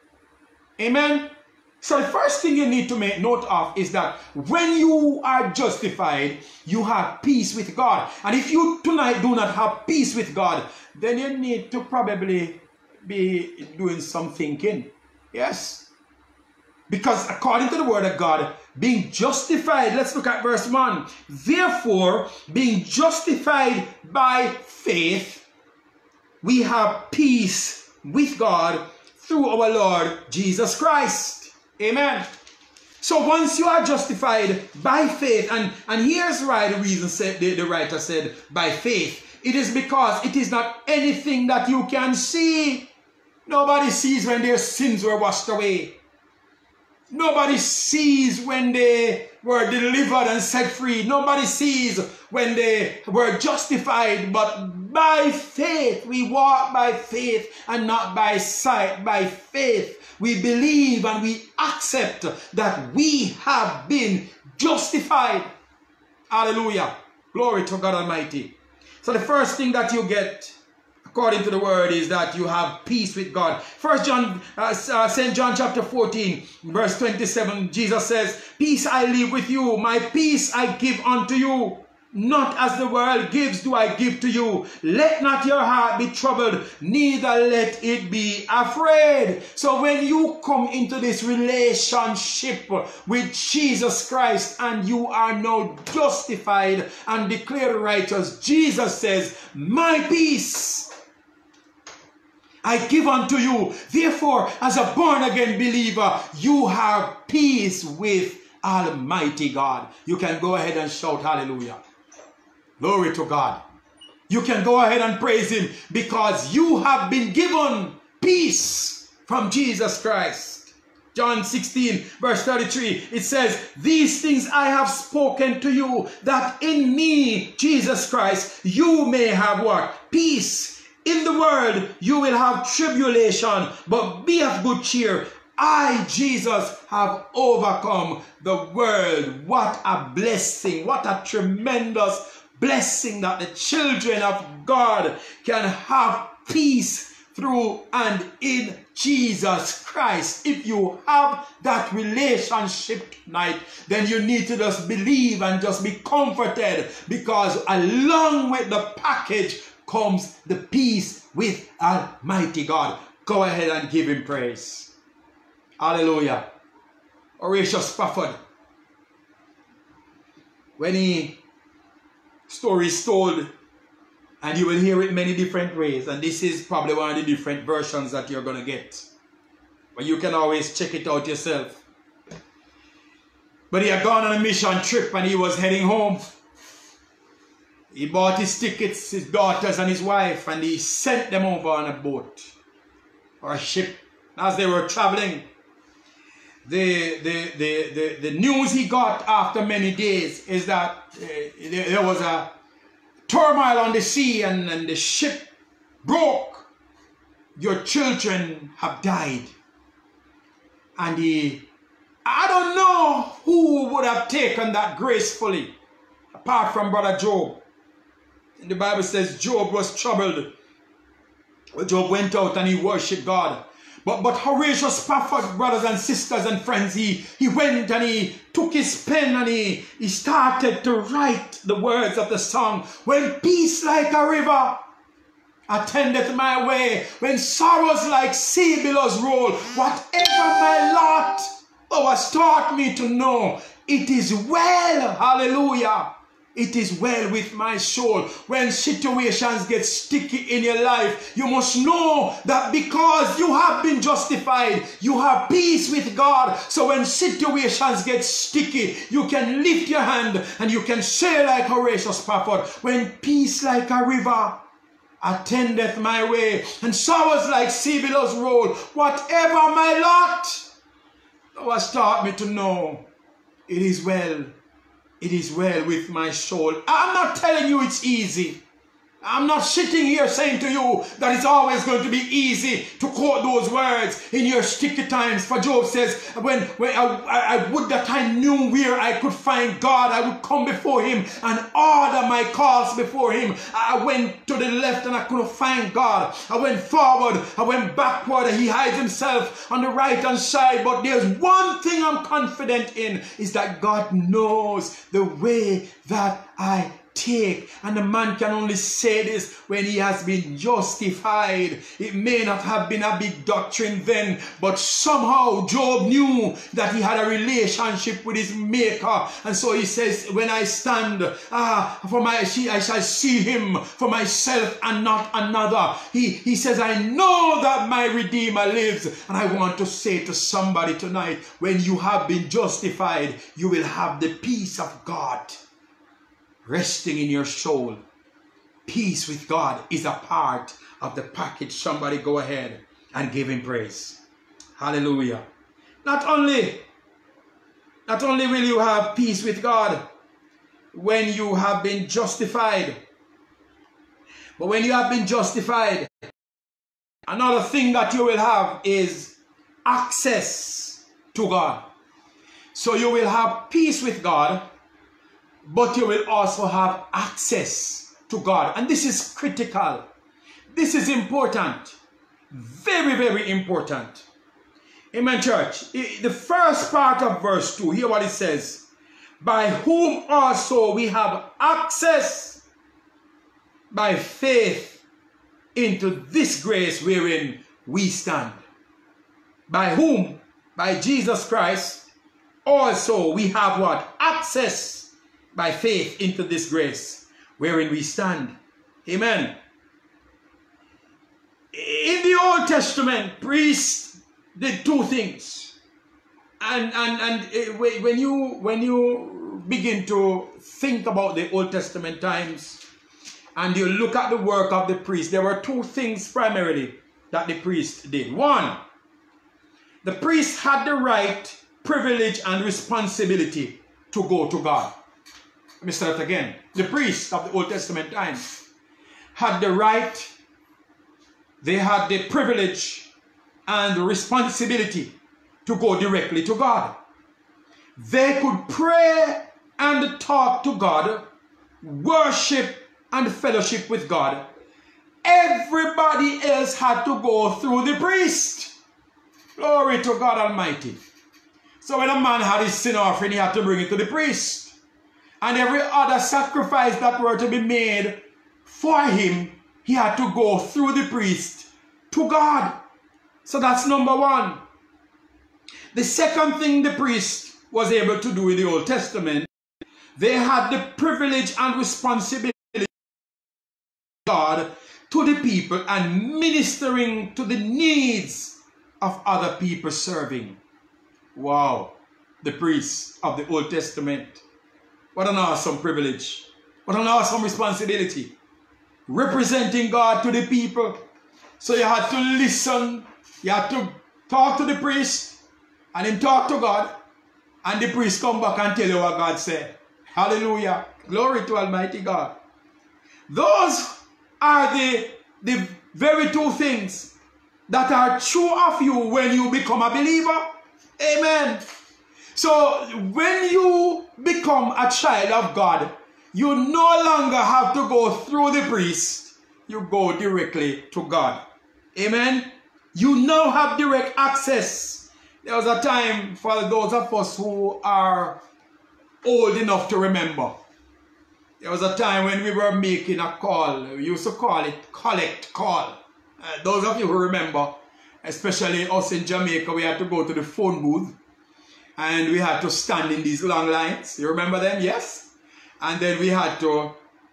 Amen. So the first thing you need to make note of is that when you are justified, you have peace with God. And if you tonight do not have peace with God, then you need to probably be doing some thinking. Yes. Because according to the word of God, being justified, let's look at verse one. Therefore, being justified by faith, we have peace with God through our Lord Jesus Christ. Amen. So once you are justified by faith, and, and here's why the reason said, the, the writer said by faith, it is because it is not anything that you can see. Nobody sees when their sins were washed away. Nobody sees when they were delivered and set free. Nobody sees when they were justified. But by faith, we walk by faith and not by sight. By faith, we believe and we accept that we have been justified. Hallelujah. Glory to God Almighty. So the first thing that you get, according to the word, is that you have peace with God. First John, uh, uh, Saint John chapter fourteen, verse twenty-seven, Jesus says, peace I leave with you, my peace I give unto you. Not as the world gives do I give to you. Let not your heart be troubled, neither let it be afraid. So when you come into this relationship with Jesus Christ and you are now justified and declared righteous, Jesus says, my peace I give unto you. Therefore, as a born-again believer, you have peace with Almighty God. You can go ahead and shout hallelujah. Glory to God. You can go ahead and praise Him because you have been given peace from Jesus Christ. John sixteen, verse thirty-three, it says, these things I have spoken to you, that in me, Jesus Christ, you may have what? Peace. In the world, you will have tribulation, but be of good cheer. I, Jesus, have overcome the world. What a blessing. What a tremendous blessing that the children of God can have peace through and in Jesus Christ. If you have that relationship tonight, then you need to just believe and just be comforted, because along with the package comes the peace with Almighty God. Go ahead and give him praise. Hallelujah. Horatio Spafford, when he story is told, and you will hear it many different ways, and this is probably one of the different versions that you're going to get, but you can always check it out yourself. But he had gone on a mission trip and he was heading home. He bought his tickets, his daughters and his wife, and he sent them over on a boat or a ship. As they were traveling, the, the, the, the, the news he got after many days is that uh, there was a turmoil on the sea, and, and the ship broke. Your children have died. And he, I don't know who would have taken that gracefully, apart from Brother Job. And the Bible says Job was troubled. Well, Job went out and he worshipped God. But, but Horatio Spafford, brothers and sisters and friends, he, he went and he took his pen and he, he started to write the words of the song. When peace like a river attendeth my way, when sorrows like sea billows roll, whatever my lot thou hast taught me to know, it is well, hallelujah. It is well with my soul. When situations get sticky in your life, you must know that because you have been justified, you have peace with God. So when situations get sticky, you can lift your hand and you can say like Horatio Spafford, when peace like a river attendeth my way, and sorrows like sea billows roll, whatever my lot thou hast taught me to know, it is well. It is well with my soul. I'm not telling you it's easy. I'm not sitting here saying to you that it's always going to be easy to quote those words in your sticky times. For Job says, when, when I, I would that I knew where I could find God, I would come before him and order my cause before him. I went to the left and I couldn't find God. I went forward, I went backward, and he hides himself on the right hand side. But there's one thing I'm confident in, is that God knows the way that I take. And the man can only say this when he has been justified. It may not have been a big doctrine then, but somehow Job knew that he had a relationship with his maker. And so he says, when I stand ah, for my, I shall see him for myself and not another. He, he says, I know that my Redeemer lives. And I want to say to somebody tonight, when you have been justified, you will have the peace of God resting in your soul. Peace with God is a part of the package. Somebody go ahead and give him praise. Hallelujah. Not only, not only will you have peace with God when you have been justified, but when you have been justified, another thing that you will have is access to God. So you will have peace with God, but you will also have access to God. And this is critical. This is important. Very, very important. Amen, church. The first part of verse two, hear what it says. By whom also we have access by faith into this grace wherein we stand. By whom? By Jesus Christ. Also we have what? Access by faith into this grace wherein we stand. Amen. In the Old Testament, priests did two things. And, and, and when you, when you begin to think about the Old Testament times and you look at the work of the priest, there were two things primarily that the priest did. One, the priest had the right, privilege, and responsibility to go to God. Let me start again. The priests of the Old Testament times had the right, they had the privilege and the responsibility to go directly to God. They could pray and talk to God worship and fellowship with God, everybody else had to go through the priest. Glory to God Almighty. So when a man had his sin offering, he had to bring it to the priest. And every other sacrifice that were to be made for him, he had to go through the priest to God. So that's number one. The second thing the priest was able to do in the Old Testament, they had the privilege and responsibility of God to the people and ministering to the needs of other people serving. Wow, the priests of the Old Testament. What an awesome privilege. What an awesome responsibility. Representing God to the people. So you had to listen. You had to talk to the priest. And him talk to God. And the priest come back and tell you what God said. Hallelujah. Glory to Almighty God. Those are the, the very two things that are true of you when you become a believer. Amen. So when you become a child of God, you no longer have to go through the priest. You go directly to God. Amen. You now have direct access. There was a time for those of us who are old enough to remember. There was a time when we were making a call. We used to call it collect call. Uh, those of you who remember, especially us in Jamaica, we had to go to the phone booth and we had to stand in these long lines. You remember them? Yes? And then we had to,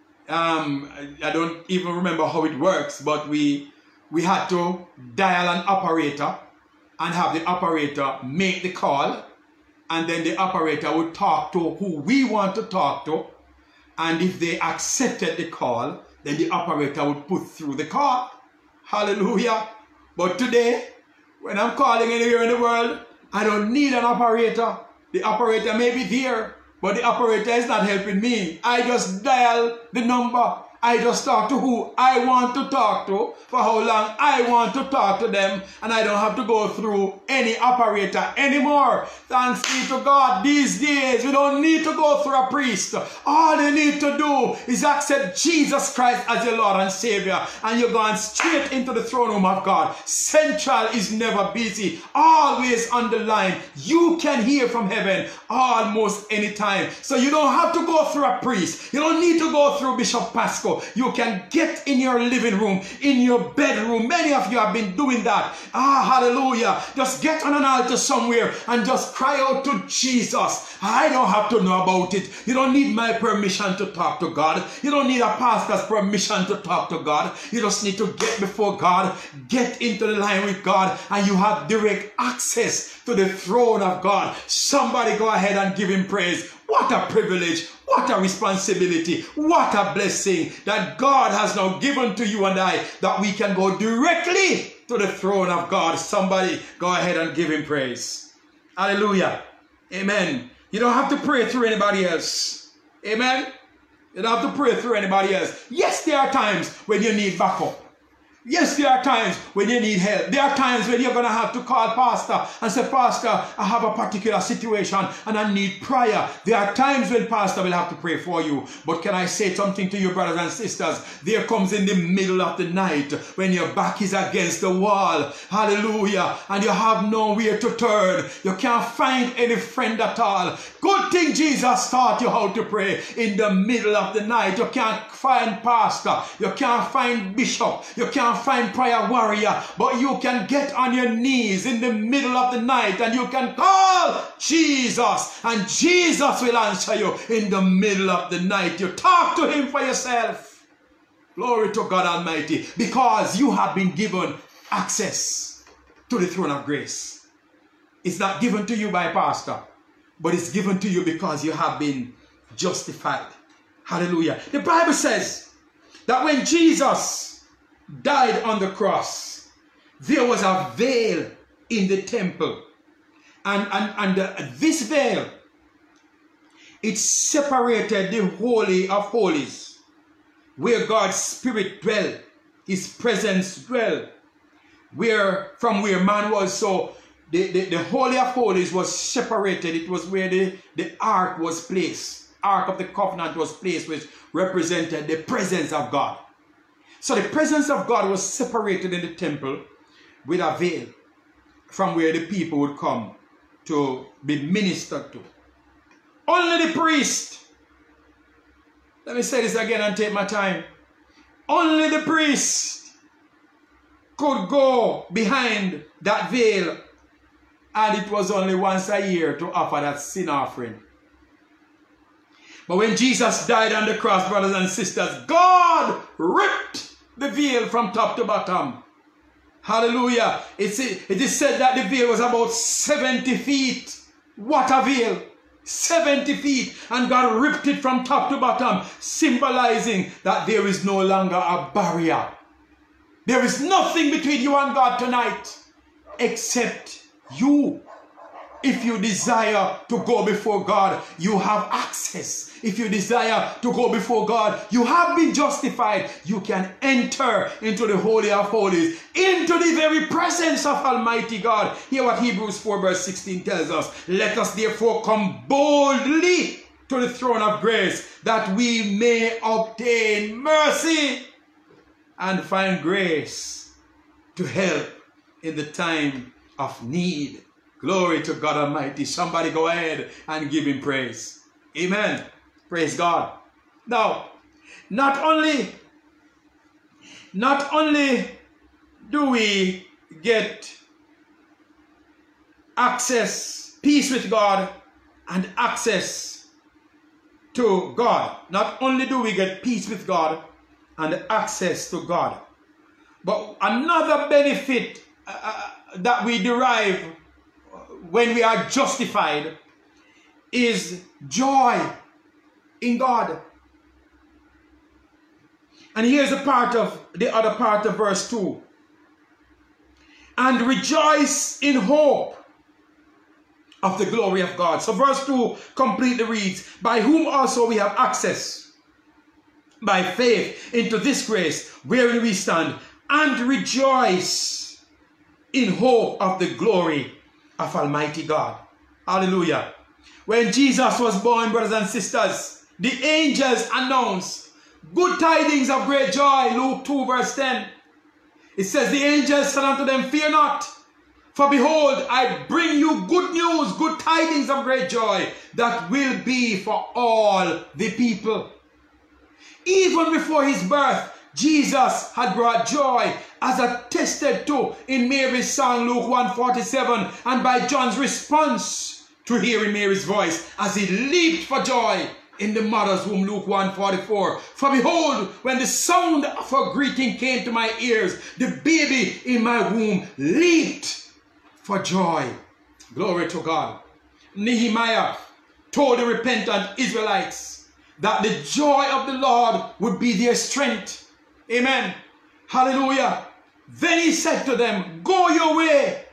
um, I don't even remember how it works, but we, we had to dial an operator and have the operator make the call, and then the operator would talk to who we want to talk to, and if they accepted the call, then the operator would put through the call. Hallelujah. But today, when I'm calling anywhere in the world, I don't need an operator. The operator may be there, but the operator is not helping me. I just dial the number. I just talk to who I want to talk to, for how long I want to talk to them, and I don't have to go through any operator anymore. Thanks be to God. These days, we don't need to go through a priest. All you need to do is accept Jesus Christ as your Lord and Savior, and you're going straight into the throne room of God. Central is never busy, always on the line. You can hear from heaven almost anytime. So you don't have to go through a priest. You don't need to go through Bishop Pasco. You can get in your living room, in your bedroom. Many of you have been doing that. Ah, hallelujah. Just get on an altar somewhere and just cry out to Jesus. I don't have to know about it. You don't need my permission to talk to God. You don't need a pastor's permission to talk to God. You just need to get before God, get into the line with God, and you have direct access to the throne of God. Somebody go ahead and give him praise. What a privilege. What a responsibility. What a blessing that God has now given to you and I, that we can go directly to the throne of God. Somebody go ahead and give him praise. Hallelujah. Amen. You don't have to pray through anybody else. Amen. You don't have to pray through anybody else. Yes, there are times when you need backup. Yes, there are times when you need help. There are times when you're going to have to call pastor and say, Pastor, I have a particular situation and I need prayer. There are times when pastor will have to pray for you. But can I say something to you, brothers and sisters? There comes in the middle of the night when your back is against the wall. Hallelujah. And you have nowhere to turn. You can't find any friend at all. Good thing Jesus taught you how to pray in the middle of the night. You can't find pastor. You can't find bishop. You can't find prayer warrior, but you can get on your knees in the middle of the night and you can call Jesus, and Jesus will answer you in the middle of the night. You talk to him for yourself. Glory to God Almighty, because you have been given access to the throne of grace. It's not given to you by pastor, but it's given to you because you have been justified. Hallelujah. The Bible says that when Jesus died on the cross, there was a veil in the temple, and, and, and the, this veil, it separated the Holy of Holies, where God's Spirit dwelt, his presence dwelt, where from where man was. So the, the, the Holy of Holies was separated. It was where the, the ark was placed. Ark of the Covenant was placed, which represented the presence of God. So the presence of God was separated in the temple with a veil from where the people would come to be ministered to. Only the priest, let me say this again and take my time. Only the priest could go behind that veil, and it was only once a year to offer that sin offering. But when Jesus died on the cross, brothers and sisters, God ripped the veil from top to bottom. Hallelujah. It's, it is said that the veil was about seventy feet. What a veil. seventy feet. And God ripped it from top to bottom, symbolizing that there is no longer a barrier. There is nothing between you and God tonight except you. If you desire to go before God, you have access. If you desire to go before God, you have been justified. You can enter into the Holy of Holies, into the very presence of Almighty God. Hear what Hebrews four verse sixteen tells us. Let us therefore come boldly to the throne of grace, that we may obtain mercy and find grace to help in the time of need. Glory to God Almighty. Somebody go ahead and give him praise. Amen. Praise God. Now, not only, not only do we get access, peace with God, and access to God. Not only do we get peace with God and access to God, but another benefit uh, that we derive when we are justified is joy in God. And here's a part of the other part of verse two. And rejoice in hope of the glory of God. So verse two completely reads, by whom also we have access by faith into this grace wherein we stand, and rejoice in hope of the glory of Almighty God. Hallelujah. When Jesus was born, brothers and sisters, the angels announced good tidings of great joy. Luke two verse ten. It says, the angels said unto them, fear not, for behold, I bring you good news, good tidings of great joy, that will be for all the people. Even before his birth, Jesus had brought joy, as attested to in Mary's song, Luke one forty-seven, and by John's response to hearing Mary's voice as he leaped for joy in the mother's womb, Luke one forty-four. For behold, when the sound of her greeting came to my ears, the baby in my womb leaped for joy. Glory to God. Nehemiah told the repentant Israelites that the joy of the Lord would be their strength. Amen. Hallelujah. Then he said to them, go your way,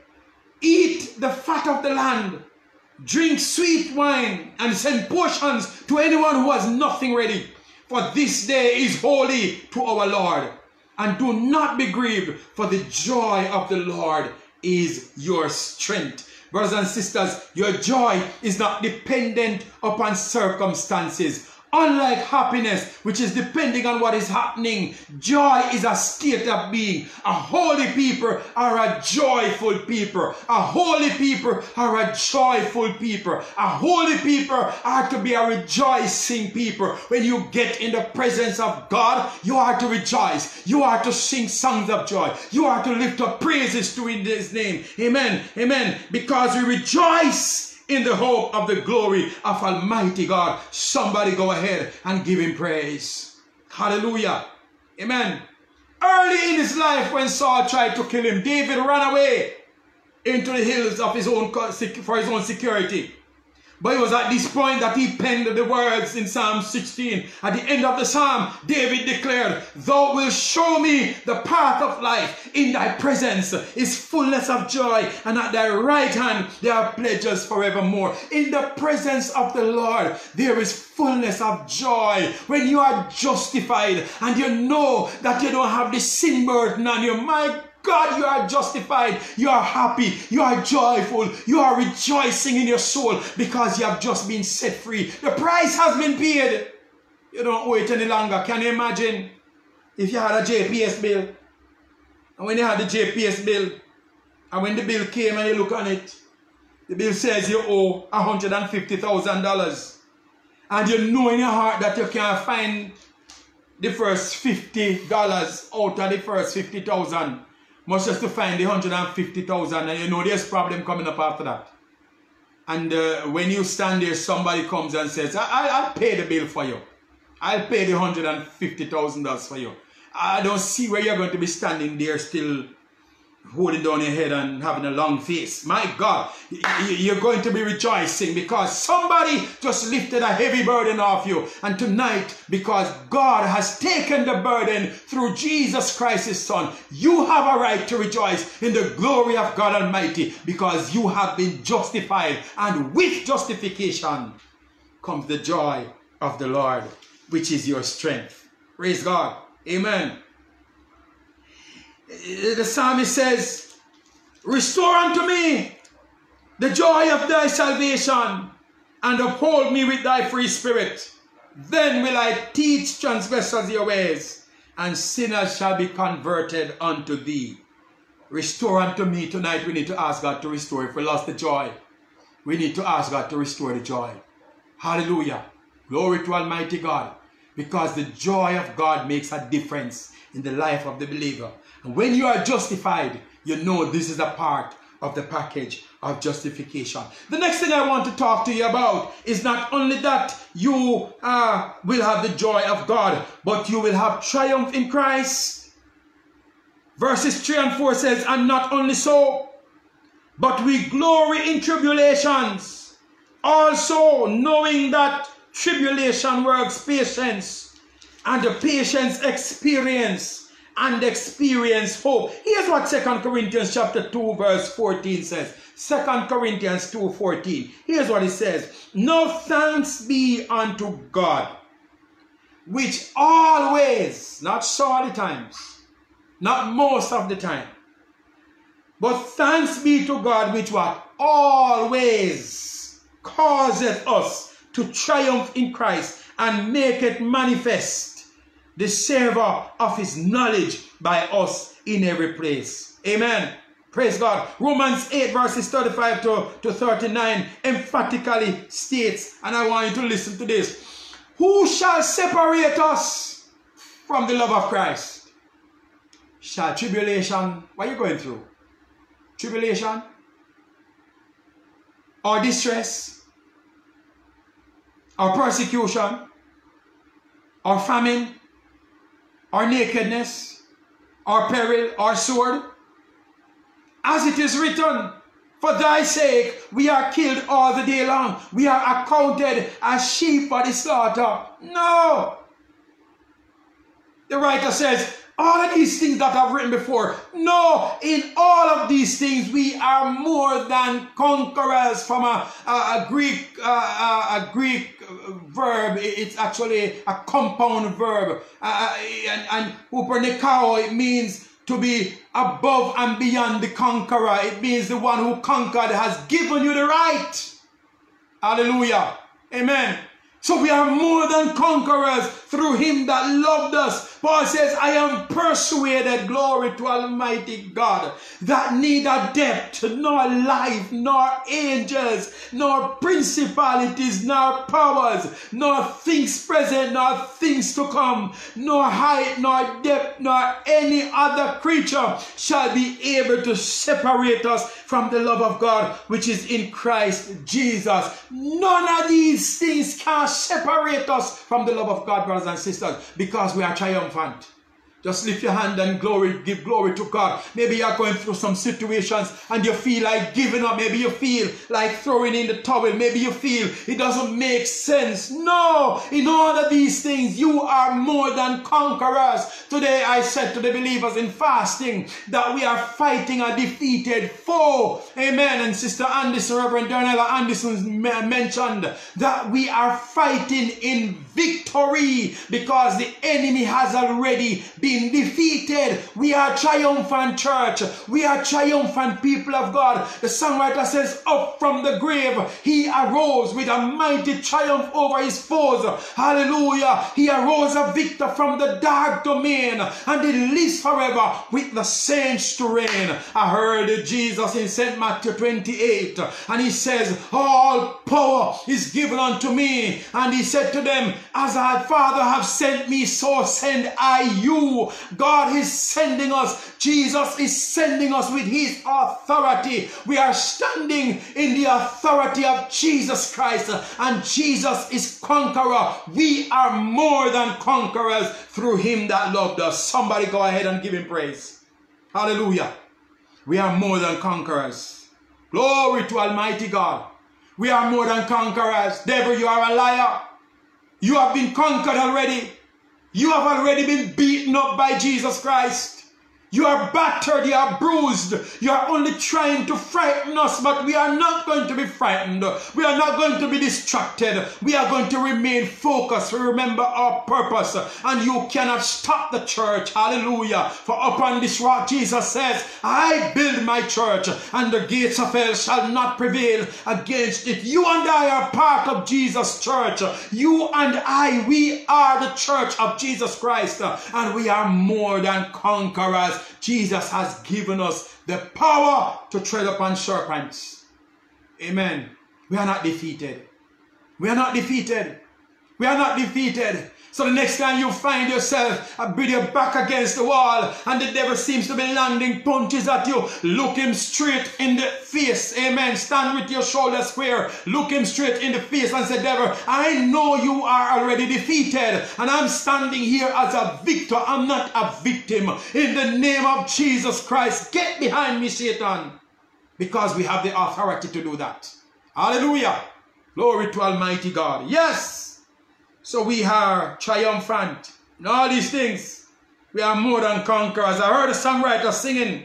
eat the fat of the land, drink sweet wine, and send portions to anyone who has nothing ready. For this day is holy to our Lord. And do not be grieved, for the joy of the Lord is your strength. Brothers and sisters, your joy is not dependent upon circumstances. Unlike happiness, which is depending on what is happening, joy is a state of being. A holy people are a joyful people. A holy people are a joyful people. A holy people are to be a rejoicing people. When you get in the presence of God, you are to rejoice. You are to sing songs of joy. You are to lift up praises to his name. Amen. Amen. Because we rejoice in the hope of the glory of Almighty God. Somebody go ahead and give him praise. Hallelujah. Amen. Early in his life, when Saul tried to kill him, David ran away into the hills of his own for his own security. But it was at this point that he penned the words in Psalm sixteen. At the end of the psalm, David declared, thou wilt show me the path of life. In thy presence is fullness of joy, and at thy right hand there are pleasures forevermore. In the presence of the Lord there is fullness of joy. When you are justified and you know that you don't have the sin burden on you, my God, you are justified, you are happy, you are joyful, you are rejoicing in your soul because you have just been set free. The price has been paid. You don't owe it any longer. Can you imagine if you had a J P S bill, and when you had the J P S bill, and when the bill came and you look on it, the bill says you owe one hundred fifty thousand dollars, and you know in your heart that you can't find the first fifty dollars out of the first fifty thousand, much just to find the one hundred fifty thousand, and you know there's problem coming up after that. And uh, when you stand there, somebody comes and says, I I'll pay the bill for you. I'll pay the one hundred fifty thousand dollars for you. I don't see where you're going to be standing there still holding down your head and having a long face. My God, you're going to be rejoicing because somebody just lifted a heavy burden off you. And tonight, because God has taken the burden through Jesus Christ his Son, you have a right to rejoice in the glory of God Almighty because you have been justified. And with justification comes the joy of the Lord, which is your strength. Praise God. Amen. The psalmist says, restore unto me the joy of thy salvation and uphold me with thy free spirit. Then will I teach transgressors your ways, and sinners shall be converted unto thee. Restore unto me. Tonight we need to ask God to restore. If we lost the joy, we need to ask God to restore the joy. Hallelujah. Glory to Almighty God. Because the joy of God makes a difference in the life of the believer. And when you are justified, you know this is a part of the package of justification. The next thing I want to talk to you about is not only that you uh, will have the joy of God, but you will have triumph in Christ. Verses three and four says, and not only so, but we glory in tribulations, also knowing that tribulation works patience, and the patience experience, and experience hope. Here's what Second Corinthians chapter two verse fourteen says. Second Corinthians two fourteen. Here's what it says. No thanks be unto God, which always, not so all the times, not most of the time, but thanks be to God, which what? Always causeth us to triumph in Christ and make it manifest the savor of his knowledge by us in every place. Amen. Praise God. Romans eight verses thirty-five to thirty-nine emphatically states, and I want you to listen to this. Who shall separate us from the love of Christ? Shall tribulation, what are you going through? Tribulation? Or distress? Or persecution, or famine, or nakedness, or peril, or sword? As it is written, for thy sake we are killed all the day long. We are accounted as sheep for the slaughter. No. The writer says, all of these things that I've written before. No, in all of these things we are more than conquerors. From a, a, a Greek uh, a Greek verb, it's actually a compound verb, uh, and, and upernikao, it means to be above and beyond the conqueror. It means the one who conquered has given you the right. Hallelujah. Amen. So we are more than conquerors through him that loved us. Paul says, I am persuaded, glory to Almighty God, that neither death, nor life, nor angels, nor principalities, nor powers, nor things present, nor things to come, nor height, nor depth, nor any other creature shall be able to separate us from the love of God, which is in Christ Jesus. None of these things can separate us from the love of God, brothers and sisters, because we are triumphant. Just lift your hand and glory, give glory to God. Maybe you are going through some situations and you feel like giving up. Maybe you feel like throwing in the towel. Maybe you feel it doesn't make sense. No, in all of these things, you are more than conquerors. Today I said to the believers in fasting that we are fighting a defeated foe. Amen. And Sister Anderson, Reverend Darnella Anderson mentioned that we are fighting in victory because the enemy has already been defeated. We are triumphant church. We are triumphant people of God. The songwriter says, up from the grave he arose with a mighty triumph over his foes. Hallelujah. He arose a victor from the dark domain, and he lives forever with the saints to reign. I heard Jesus in Saint Matthew twenty-eight, and he says, all power is given unto me. And he said to them, as our Father have sent me, so send I you. God is sending us. Jesus is sending us with his authority. We are standing in the authority of Jesus Christ, and Jesus is conqueror. We are more than conquerors through him that loved us. Somebody go ahead and give him praise. Hallelujah. We are more than conquerors. Glory to Almighty God. We are more than conquerors. Devil, you are a liar. You have been conquered already. You have already been beaten up by Jesus Christ. You are battered, you are bruised. You are only trying to frighten us, but we are not going to be frightened. We are not going to be distracted. We are going to remain focused. We remember our purpose, and you cannot stop the church. Hallelujah. For upon this rock, Jesus says, I build my church, and the gates of hell shall not prevail against it. You and I are part of Jesus' church. You and I, we are the church of Jesus Christ, and we are more than conquerors. Jesus has given us the power to tread upon serpents. Amen. We are not defeated. We are not defeated. We are not defeated. So the next time you find yourself with your back against the wall and the devil seems to be landing punches at you, look him straight in the face. Amen. Stand with your shoulders square. Look him straight in the face and say, devil, I know you are already defeated, and I'm standing here as a victor. I'm not a victim. In the name of Jesus Christ, get behind me, Satan, because we have the authority to do that. Hallelujah. Glory to Almighty God. Yes. So we are triumphant in all these things. We are more than conquerors. I heard a songwriter singing,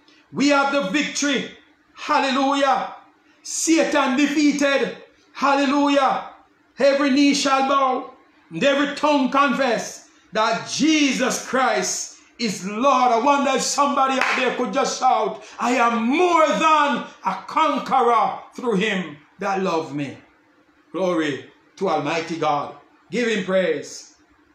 we have the victory. Hallelujah. Satan defeated. Hallelujah. Every knee shall bow and every tongue confess that Jesus Christ is Lord. I wonder if somebody out there could just shout, I am more than a conqueror through him that loved me. Glory to Almighty God. Give him praise.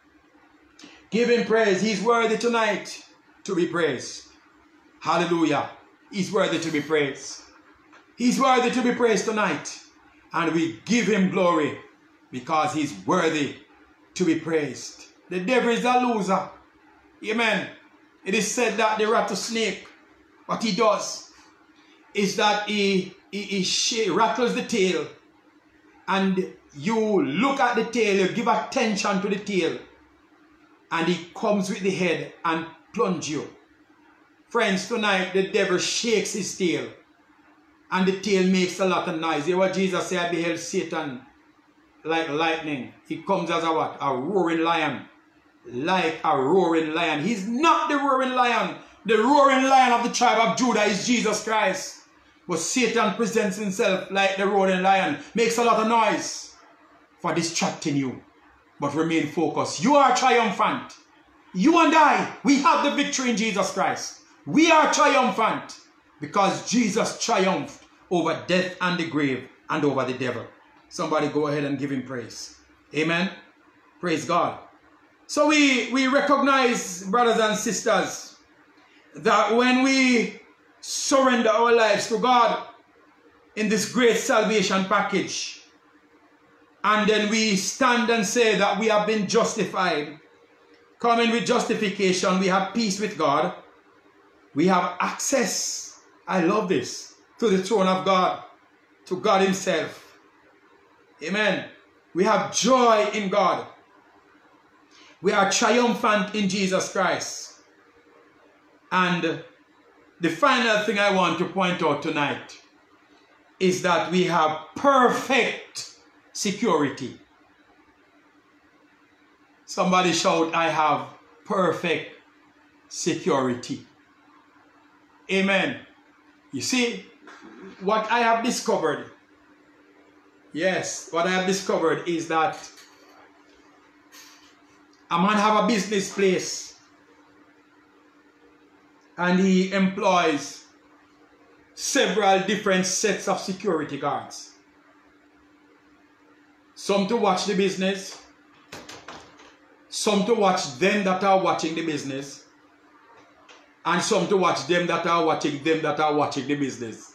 Give him praise. He's worthy tonight to be praised. Hallelujah. He's worthy to be praised. He's worthy to be praised tonight. And we give him glory because he's worthy to be praised. The devil is a loser. Amen. It is said that the rattlesnake, what he does is that he, he, he, he rattles the tail, and you look at the tail, you give attention to the tail, and he comes with the head and plunge you. Friends, tonight the devil shakes his tail, and the tail makes a lot of noise. Hear what Jesus said, I beheld Satan like lightning. He comes as a what? A roaring lion. Like a roaring lion. He's not the roaring lion. The roaring lion of the tribe of Judah is Jesus Christ. But Satan presents himself like the roaring lion. Makes a lot of noise for distracting you. But remain focused. You are triumphant. You and I, we have the victory in Jesus Christ. We are triumphant because Jesus triumphed over death and the grave and over the devil. Somebody go ahead and give him praise. Amen. Praise God. So we, we recognize, brothers and sisters, that when we surrender our lives to God in this great salvation package, and then we stand and say that we have been justified, coming with justification, we have peace with God, we have access, I love this, to the throne of God, to God himself. Amen. We have joy in God. We are triumphant in Jesus Christ. And the final thing I want to point out tonight is that we have perfect security. Somebody shout, I have perfect security. Amen. You see, what I have discovered, yes, what I have discovered is that A man have a business place and he employs several different sets of security guards. Some to watch the business, some to watch them that are watching the business, and some to watch them that are watching them that are watching the business.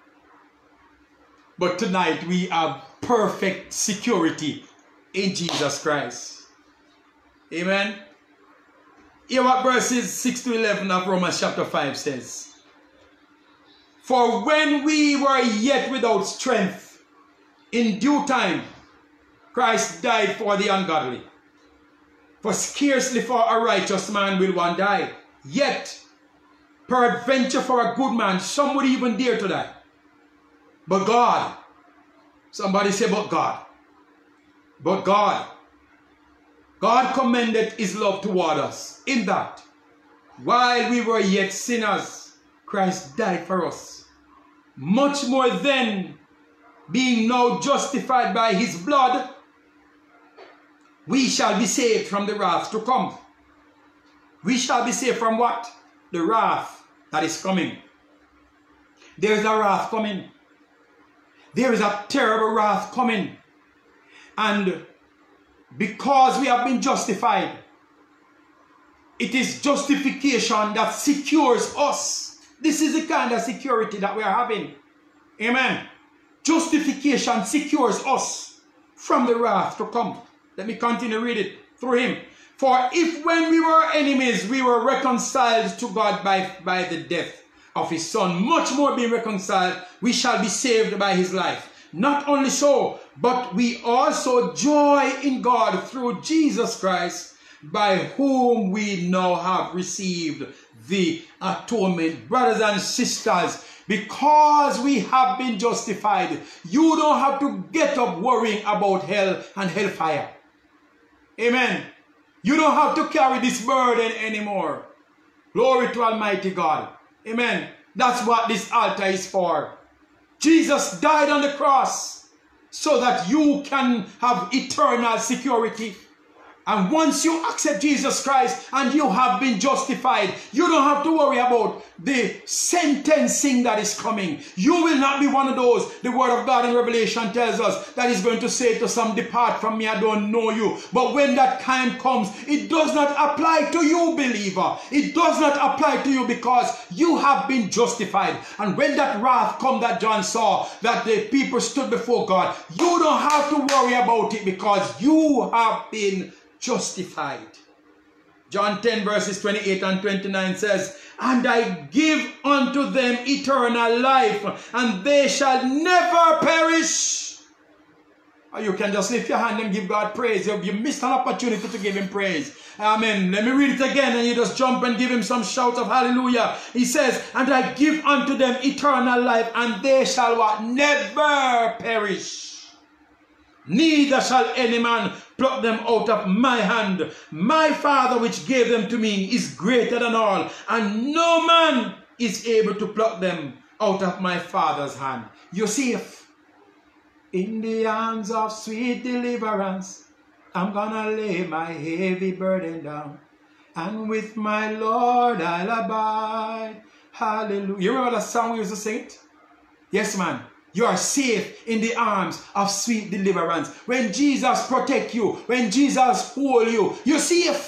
But tonight we have perfect security in Jesus Christ. Amen. Hear what verses six to eleven of Romans chapter five says. For when we were yet without strength, in due time, Christ died for the ungodly. For scarcely for a righteous man will one die. Yet, peradventure for a good man, some would even dare to die. But God, somebody say, but God. But God, God commended his love toward us, in that, while we were yet sinners, Christ died for us. Much more then, being now justified by his blood, we shall be saved from the wrath to come. We shall be saved from what? The wrath that is coming. There is a wrath coming. There is a terrible wrath coming. And because we have been justified, it is justification that secures us. This is the kind of security that we are having. Amen. Justification secures us from the wrath to come. Let me continue to read it through him. For if when we were enemies, we were reconciled to God by, by the death of his Son, much more being reconciled, we shall be saved by his life. Not only so, but we also joy in God through Jesus Christ, by whom we now have received the atonement. Brothers and sisters, because we have been justified, you don't have to get up worrying about hell and hellfire. Amen. You don't have to carry this burden anymore. Glory to Almighty God. Amen. That's what this altar is for. Jesus died on the cross so that you can have eternal security. And once you accept Jesus Christ and you have been justified, you don't have to worry about the sentencing that is coming. You will not be one of those. The word of God in Revelation tells us that he's going to say to some, depart from me, I don't know you. But when that time comes, it does not apply to you, believer. It does not apply to you because you have been justified. And when that wrath come that John saw, that the people stood before God, you don't have to worry about it because you have been justified. John ten verses twenty-eight and twenty-nine says, and I give unto them eternal life, and they shall never perish. Or you can just lift your hand and give God praise. You, you missed an opportunity to give him praise. Amen. Let me read it again and you just jump and give him some shouts of hallelujah. He says, and I give unto them eternal life, and they shall what? Never perish. Neither shall any man pluck them out of my hand. My Father which gave them to me is greater than all, and no man is able to pluck them out of my Father's hand. You see, if in the arms of sweet deliverance, I'm gonna lay my heavy burden down, and with my Lord I'll abide. Hallelujah. You remember that song we used to sing it? Yes, man. You are safe in the arms of sweet deliverance. When Jesus protect you, when Jesus hold you, you're safe.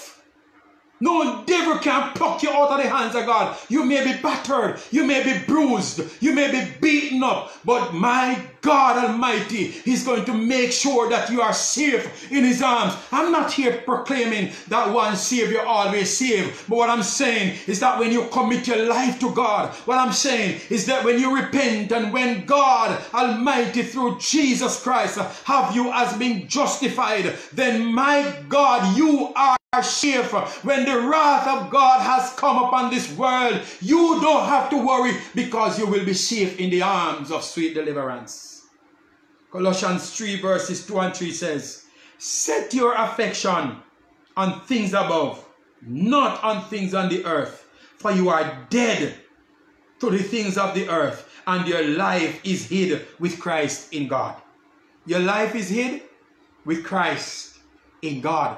No devil can pluck you out of the hands of God. You may be battered, you may be bruised, you may be beaten up, but my God Almighty is going to make sure that you are safe in his arms. I'm not here proclaiming that one Savior always saved, but what I'm saying is that when you commit your life to God, what I'm saying is that when you repent and when God Almighty through Jesus Christ have you as being justified, then my God, you are safe. When the wrath of God has come upon this world, you don't have to worry because you will be safe in the arms of sweet deliverance. Colossians three verses two and three says, set your affection on things above, not on things on the earth, for you are dead to the things of the earth, and your life is hid with Christ in God. Your life is hid with Christ in God.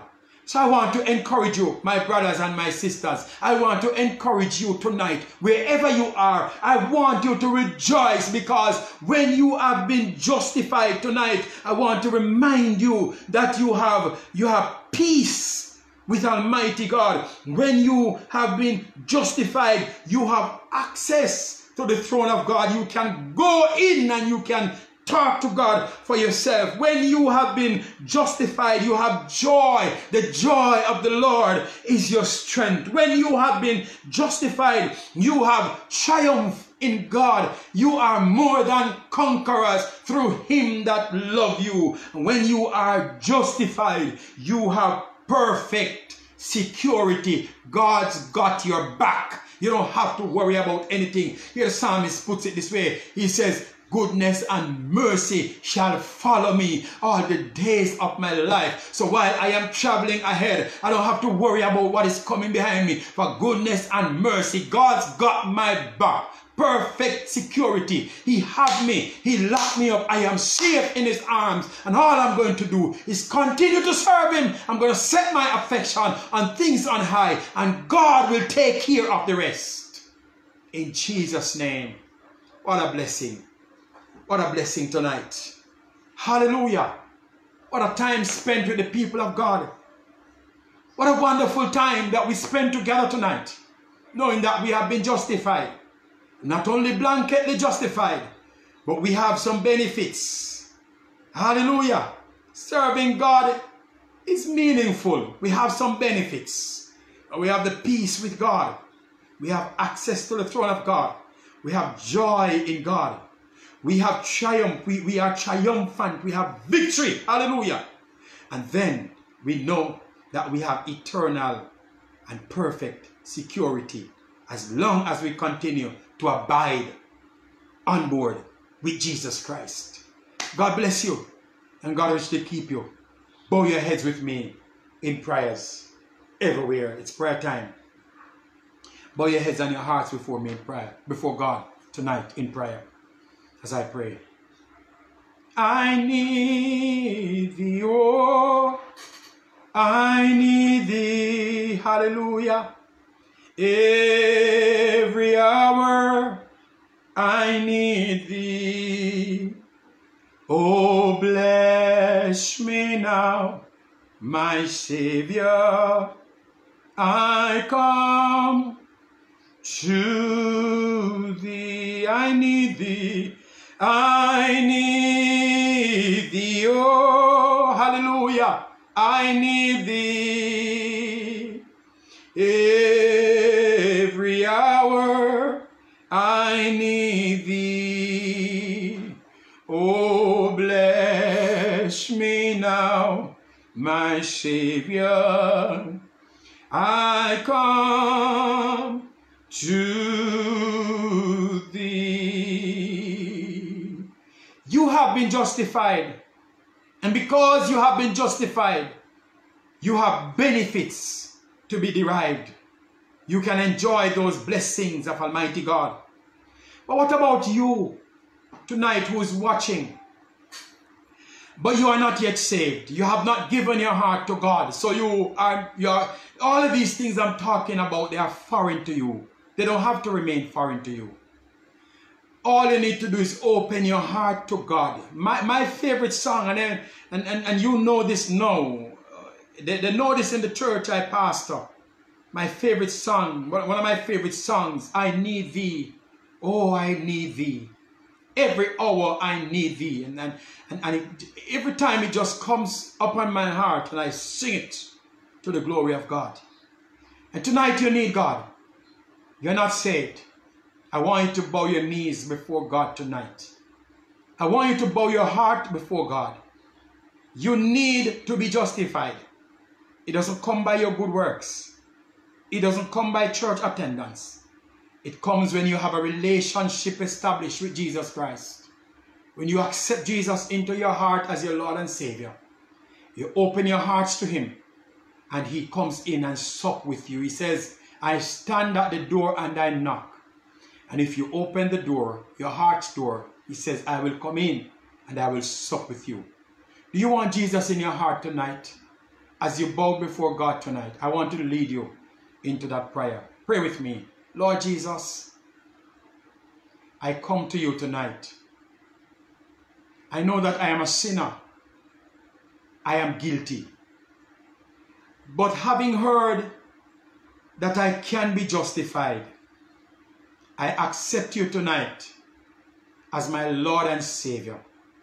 So I want to encourage you, my brothers and my sisters. I want to encourage you tonight, wherever you are. I want you to rejoice, because when you have been justified tonight, I want to remind you that you have, you have peace with Almighty God. When you have been justified, you have access to the throne of God. You can go in and you can talk to God for yourself. When you have been justified, you have joy. The joy of the Lord is your strength. When you have been justified, you have triumph in God. You are more than conquerors through him that love you. When you are justified, you have perfect security. God's got your back. You don't have to worry about anything. Here the psalmist puts it this way. He says, goodness and mercy shall follow me all the days of my life. So while I am traveling ahead, I don't have to worry about what is coming behind me. For goodness and mercy, God's got my back. Perfect security. He has me. He locked me up. I am safe in his arms. And all I'm going to do is continue to serve him. I'm going to set my affection on things on high. And God will take care of the rest. In Jesus' name. What a blessing. What a blessing tonight. Hallelujah. What a time spent with the people of God. What a wonderful time that we spent together tonight, knowing that we have been justified. Not only blanketly justified, but we have some benefits. Hallelujah. Serving God is meaningful. We have some benefits. We have the peace with God. We have access to the throne of God. We have joy in God. We have triumph. We, we are triumphant. We have victory. Hallelujah. And then we know that we have eternal and perfect security as long as we continue to abide on board with Jesus Christ. God bless you, and God wish to keep you. Bow your heads with me in prayers everywhere. It's prayer time. Bow your heads and your hearts before me in prayer, before God tonight in prayer. As I pray. I need thee, oh, I need thee, hallelujah. Every hour I need thee. Oh, bless me now, my Savior. I come to thee. I need thee. I need thee, oh, hallelujah. I need thee. Every hour I need thee. Oh, bless me now, my Savior. I come to thee. You have been justified, and because you have been justified, you have benefits to be derived. You can enjoy those blessings of Almighty God. But what about you tonight who is watching, but you are not yet saved? You have not given your heart to God. So you are, you are, all of these things I'm talking about, they are foreign to you. They don't have to remain foreign to you. All you need to do is open your heart to God. My, my favorite song, and, then, and, and, and you know this now. They, they know this in the church I pastor. My favorite song, one of my favorite songs, I need thee. Oh, I need thee. Every hour I need thee. And, and, and, and it, every time it just comes upon my heart and I sing it to the glory of God. And tonight you need God. You're not saved. I want you to bow your knees before God tonight. I want you to bow your heart before God. You need to be justified. It doesn't come by your good works. It doesn't come by church attendance. It comes when you have a relationship established with Jesus Christ. When you accept Jesus into your heart as your Lord and Savior. You open your hearts to him, and he comes in and sup with you. He says, I stand at the door and I knock. And if you open the door, your heart's door, he says, I will come in and I will sup with you. Do you want Jesus in your heart tonight? as you bow before God tonight, I want to lead you into that prayer. Pray with me. Lord Jesus, I come to you tonight. I know that I am a sinner. I am guilty. But having heard that I can be justified, I accept you tonight as my Lord and Savior.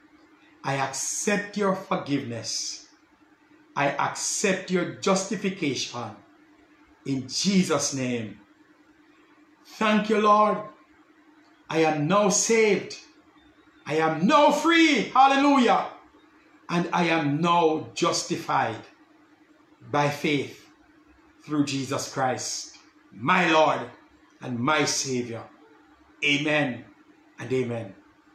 I accept your forgiveness. I accept your justification. In Jesus' name. Thank you, Lord. I am now saved. I am now free. Hallelujah. And I am now justified by faith through Jesus Christ, my Lord and my Savior. Amen and amen.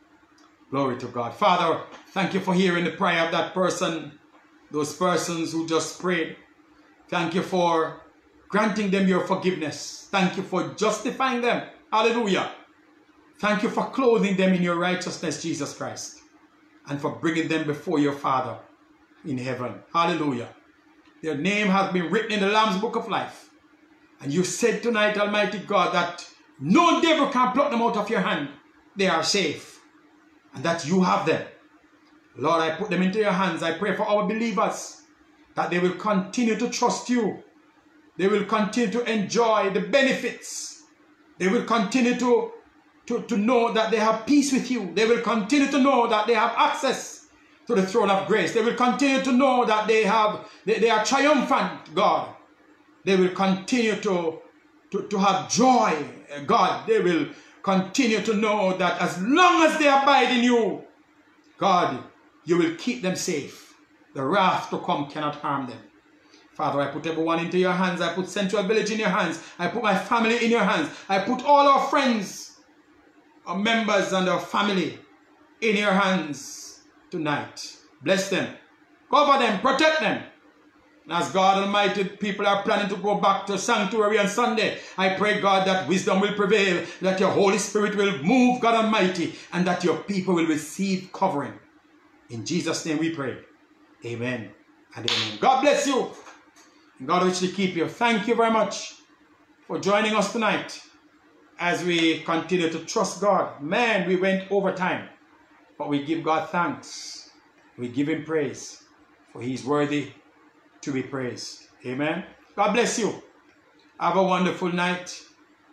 Glory to God. Father, thank you for hearing the prayer of that person, those persons who just prayed. Thank you for granting them your forgiveness. Thank you for justifying them. Hallelujah. Thank you for clothing them in your righteousness, Jesus Christ, and for bringing them before your Father in heaven. Hallelujah. Their name has been written in the Lamb's Book of Life. And you said tonight, Almighty God, that no devil can pluck them out of your hand. They are safe. And that you have them. Lord, I put them into your hands. I pray for our believers that they will continue to trust you. They will continue to enjoy the benefits. They will continue to, to, to know that they have peace with you. They will continue to know that they have access to the throne of grace. They will continue to know that they have they, they are triumphant, God. They will continue to, to, to have joy, God. They will continue to know that as long as they abide in you, God, you will keep them safe. The wrath to come cannot harm them. Father, I put everyone into your hands. I put Central Village in your hands. I put my family in your hands. I put all our friends, our members and our family in your hands tonight. Bless them. Cover them. Protect them. And as God Almighty, people are planning to go back to sanctuary on Sunday, I pray, God, that wisdom will prevail, that your Holy Spirit will move, God Almighty, and that your people will receive covering. In Jesus' name we pray. Amen and amen. God bless you. And God richly keep you. Thank you very much for joining us tonight as we continue to trust God. Man, we went over time, but we give God thanks. We give him praise, for he is worthy to be praised. Amen. God bless you. Have a wonderful night,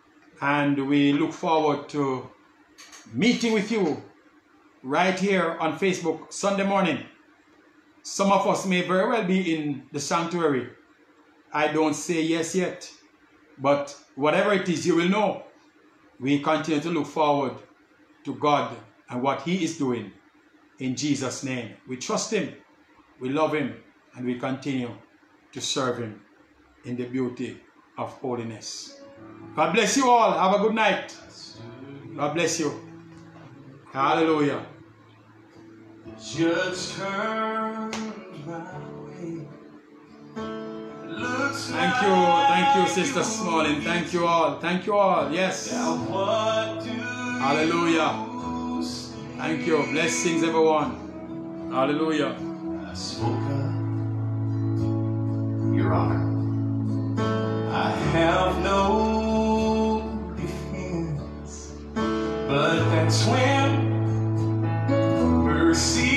and we look forward to meeting with you right here on Facebook Sunday morning. Some of us may very well be in the sanctuary. I don't say yes yet, but whatever it is, you will know. We continue to look forward to God and what he is doing in Jesus' name. We trust him, we love him, and we continue to serve him in the beauty of holiness. God bless you all. Have a good night. God bless you. Hallelujah. Just turned my way. Looks Thank you. Thank you, Sister Smalling. Thank you all. Thank you all. Yes. now what do Hallelujah. you say? Thank you. Blessings, everyone. Hallelujah. I spoke up, Your Honor. I have no defense, but that's when mercy